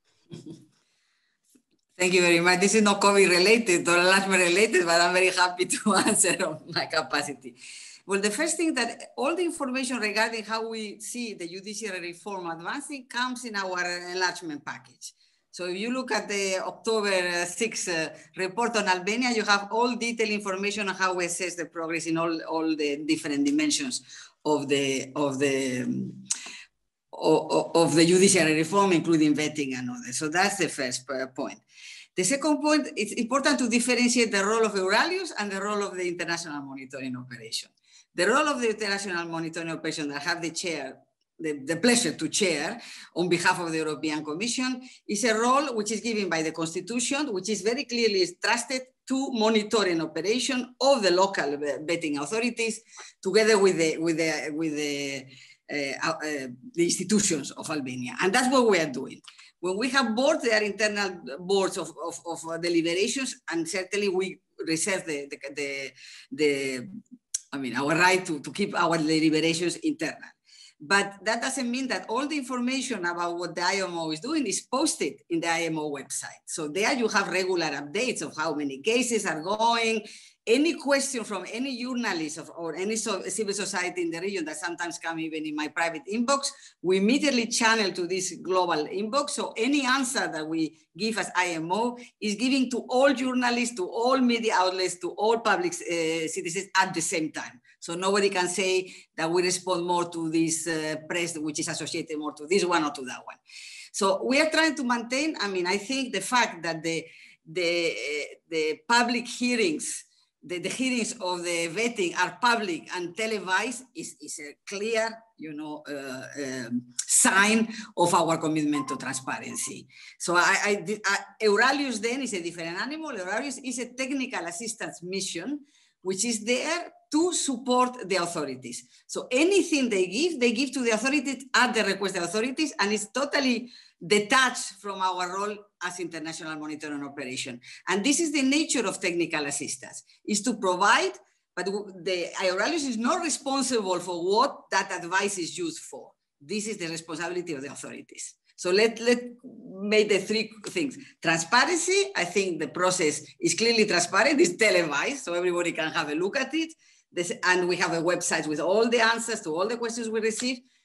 Thank you very much. This is not COVID related or enlargement related, but I'm very happy to answer on my capacity. Well, the first thing that all the information regarding how we see the judiciary reform advancing comes in our enlargement package. So if you look at the October sixth uh, report on Albania, you have all detailed information on how we assess the progress in all, all the different dimensions of the, of the, um, of, of the judiciary reform, including vetting and others. So that's the first point. The second point, it's important to differentiate the role of Euralius and the role of the International Monitoring Operation. The role of the International Monitoring Operation that I have the chair, the, the pleasure to chair on behalf of the European Commission, is a role which is given by the Constitution, which is very clearly trusted to monitoring operation of the local vetting authorities together with the, with the, with the, uh, uh, the institutions of Albania. And that's what we are doing. When we have boards, they are internal boards of, of, of deliberations, and certainly we reserve the, the, the, the I mean, our right to, to keep our deliberations internal. But that doesn't mean that all the information about what the I M O is doing is posted in the I M O website. So there you have regular updates of how many cases are going. Any question from any journalist of, or any so, civil society in the region that sometimes come even in my private inbox, we immediately channel to this global inbox. So any answer that we give as I M O is giving to all journalists, to all media outlets, to all public uh, citizens at the same time. So nobody can say that we respond more to this uh, press, which is associated more to this one or to that one. So we are trying to maintain, I mean, I think the fact that the, the, uh, the public hearings, the, the hearings of the vetting are public and televised is, is a clear, you know, uh, um, sign of our commitment to transparency. So I, I, I, Euralius then is a different animal. Euralius is a technical assistance mission, which is there to support the authorities. So anything they give, they give to the authorities at the request of the authorities, and it's totally detached from our role as international monitoring operation. And this is the nature of technical assistance, is to provide, but the Euralius is not responsible for what that advice is used for. This is the responsibility of the authorities. So let, let make the three things. Transparency, I think the process is clearly transparent, it's televised, so everybody can have a look at it. This, and we have a website with all the answers to all the questions we receive.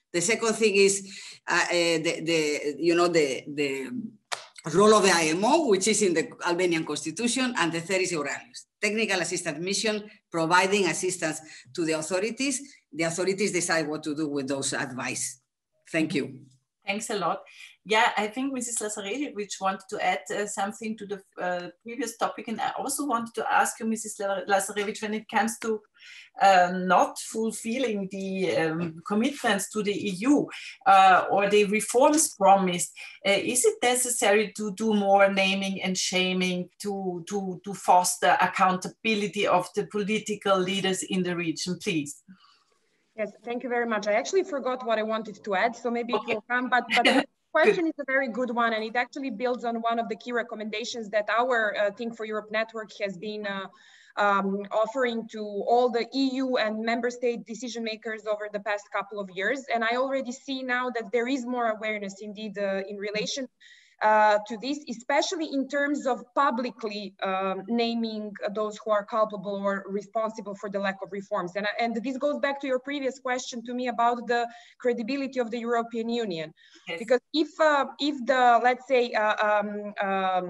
The second thing is uh, uh, the, the, you know, the, the role of the I M O, which is in the Albanian constitution, and the third is Euralius, technical assistance mission, providing assistance to the authorities. The authorities decide what to do with those advice. Thank you. Thanks a lot. Yeah, I think Missus Lazarević wanted to add uh, something to the uh, previous topic, and I also wanted to ask you, Missus Lazarević, when it comes to uh, not fulfilling the um, commitments to the E U uh, or the reforms promised, uh, is it necessary to do more naming and shaming to, to, to foster accountability of the political leaders in the region, please? Yes, thank you very much. I actually forgot what I wanted to add, so maybe okay. it will come, but, but the question is a very good one, and it actually builds on one of the key recommendations that our uh, Think for Europe network has been uh, um, offering to all the E U and member state decision makers over the past couple of years. And I already see now that there is more awareness indeed uh, in relation Uh, to this, especially in terms of publicly um, naming those who are culpable or responsible for the lack of reforms. And, and this goes back to your previous question to me about the credibility of the European Union. Yes. Because if, uh, if the, let's say, uh, um, um,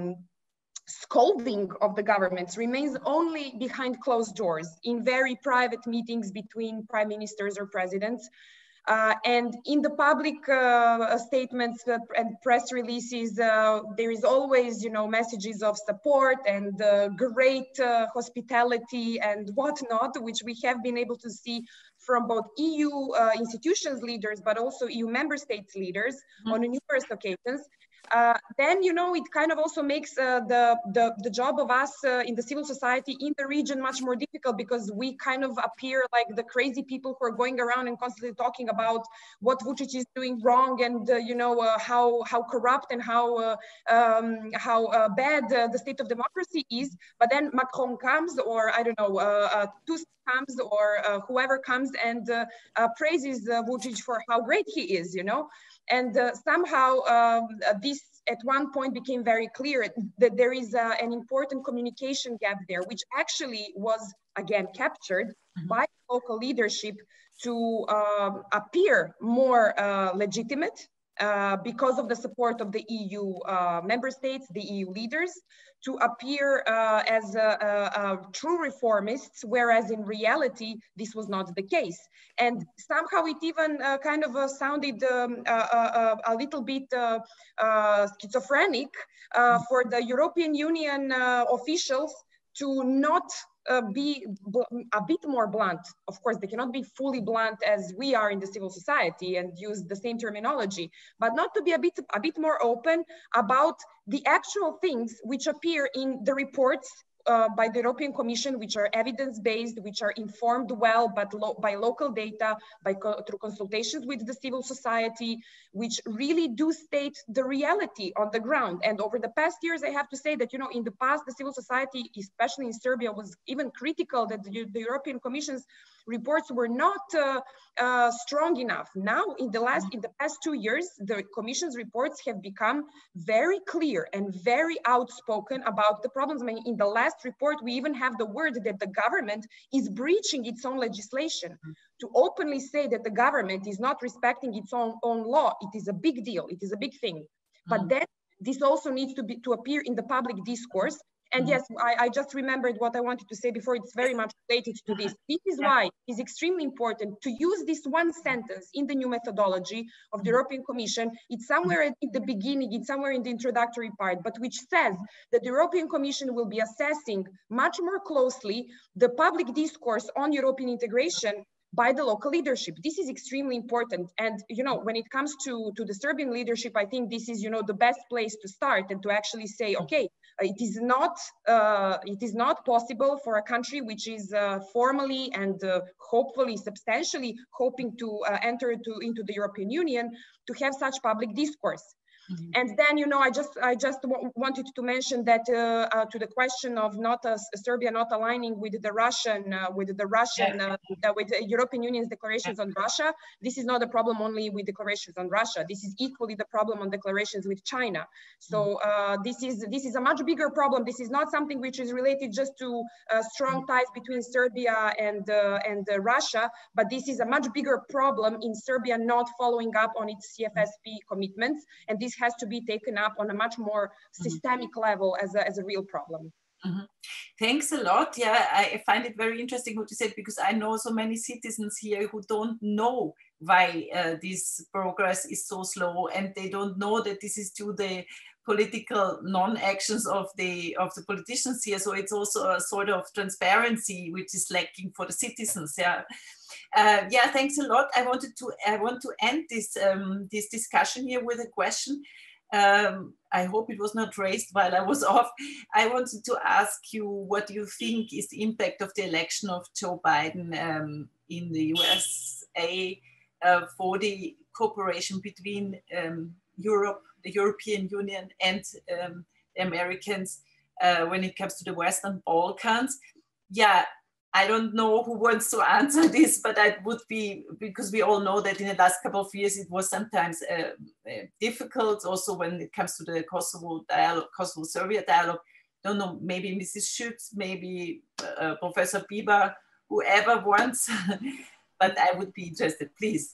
scolding of the governments remains only behind closed doors in very private meetings between prime ministers or presidents, Uh, and in the public uh, statements and press releases, uh, there is always, you know, messages of support and uh, great uh, hospitality and whatnot, which we have been able to see from both E U uh, institutions leaders, but also E U member states leaders mm-hmm. on numerous occasions. Uh, then, you know, it kind of also makes uh, the, the, the job of us uh, in the civil society in the region much more difficult, because we kind of appear like the crazy people who are going around and constantly talking about what Vučić is doing wrong and, uh, you know, uh, how, how corrupt and how, uh, um, how uh, bad uh, the state of democracy is. But then Macron comes, or I don't know, uh, uh, Tusk comes, or uh, whoever comes and uh, uh, praises uh, Vučić for how great he is, you know. And uh, somehow um, this at one point became very clear that there is uh, an important communication gap there, which actually was again captured mm-hmm. by local leadership to uh, appear more uh, legitimate uh, because of the support of the E U uh, member states, the E U leaders, to appear uh, as uh, uh, uh, true reformists, whereas in reality, this was not the case. And somehow it even uh, kind of uh, sounded um, uh, uh, a little bit uh, uh, schizophrenic uh, for the European Union uh, officials to not uh, be a bit more blunt. Of course, they cannot be fully blunt as we are in the civil society and use the same terminology, but not to be a bit, a bit more open about the actual things which appear in the reports uh, by the European Commission, which are evidence-based, which are informed well but lo by local data, by co through consultations with the civil society, which really do state the reality on the ground. And over the past years, I have to say that, you know, in the past, the civil society, especially in Serbia, was even critical that the, the European Commission's reports were not uh, uh, strong enough. Now, in the last, in the past two years, the Commission's reports have become very clear and very outspoken about the problems. I mean, in the last report, we even have the word that the government is breaching its own legislation. To openly say that the government is not respecting its own, own law, it is a big deal, it is a big thing. But then this also needs to be to appear in the public discourse. And yes, I, I just remembered what I wanted to say before. It's very much related to this. This is why it's extremely important to use this one sentence in the new methodology of the European Commission. It's somewhere at the beginning, it's somewhere in the introductory part, but which says that the European Commission will be assessing much more closely the public discourse on European integration by the local leadership. This is extremely important. And, you know, when it comes to, to the Serbian leadership, I think this is, you know, the best place to start and to actually say, okay, it is not, uh, it is not possible for a country which is uh, formally and uh, hopefully substantially hoping to uh, enter to, into the European Union to have such public discourse. Mm-hmm. And then, you know, I just I just wanted to mention that uh, uh, to the question of not uh, Serbia not aligning with the Russian uh, with the Russian uh, the, with the European Union's declarations on Russia. This is not a problem only with declarations on Russia. This is equally the problem on declarations with China. So uh, this is this is a much bigger problem. This is not something which is related just to uh, strong ties between Serbia and uh, and uh, Russia, but this is a much bigger problem in Serbia not following up on its C F S P commitments, and this has to be taken up on a much more systemic level as a, as a real problem. Mm-hmm. Thanks a lot. Yeah, I find it very interesting what you said, because I know so many citizens here who don't know why uh, this progress is so slow, and they don't know that this is due to the political non-actions of the of the politicians here. So it's also a sort of transparency which is lacking for the citizens. Yeah. Uh, yeah, thanks a lot. I wanted to I want to end this um, this discussion here with a question. Um, I hope it was not raised while I was off. I wanted to ask you what you think is the impact of the election of Joe Biden um, in the U S A uh, for the cooperation between um, Europe, the European Union, and um, the Americans uh, when it comes to the Western Balkans. Yeah. I don't know who wants to answer this, but I would be, because we all know that in the last couple of years, it was sometimes uh, uh, difficult also when it comes to the Kosovo dialogue, Kosovo-Serbia dialogue. Don't know, maybe Missus Schütz, maybe uh, Professor Bieber, whoever wants, but I would be interested, please.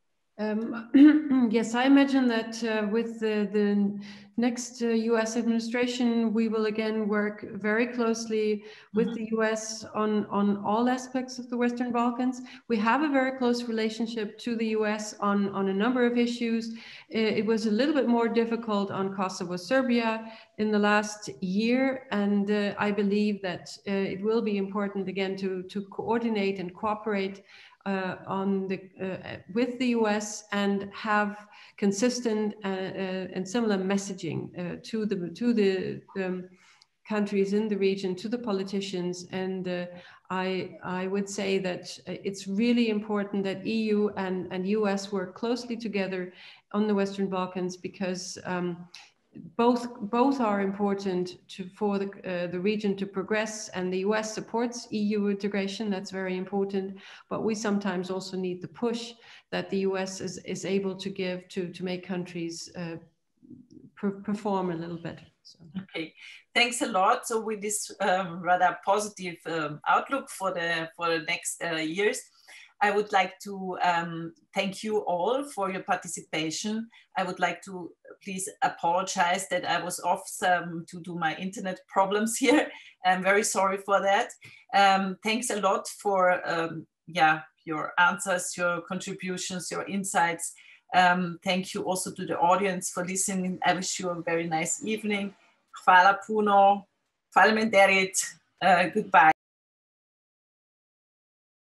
Um, yes, I imagine that uh, with the, the next uh, U S administration, we will again work very closely with mm-hmm. the U S on, on all aspects of the Western Balkans. We have a very close relationship to the U S on, on a number of issues. It was a little bit more difficult on Kosovo-Serbia in the last year, and uh, I believe that uh, it will be important again to, to coordinate and cooperate Uh, on the, uh, with the U S and have consistent uh, uh, and similar messaging uh, to the to the um, countries in the region, to the politicians. And uh, I I would say that it's really important that E U and, and U S work closely together on the Western Balkans, because um, Both, both are important to, for the, uh, the region to progress, and the U S supports E U integration. That's very important. But we sometimes also need the push that the U S is, is able to give to, to make countries uh, per perform a little better. So. Okay, thanks a lot. So with this um, rather positive um, outlook for the, for the next uh, years, I would like to um, thank you all for your participation. I would like to please apologize that I was off some, to do my internet problems here. I'm very sorry for that. Um, thanks a lot for um, yeah, your answers, your contributions, your insights. Um, thank you also to the audience for listening. I wish you a very nice evening. Hvala puno, hvala menderit, uh, goodbye.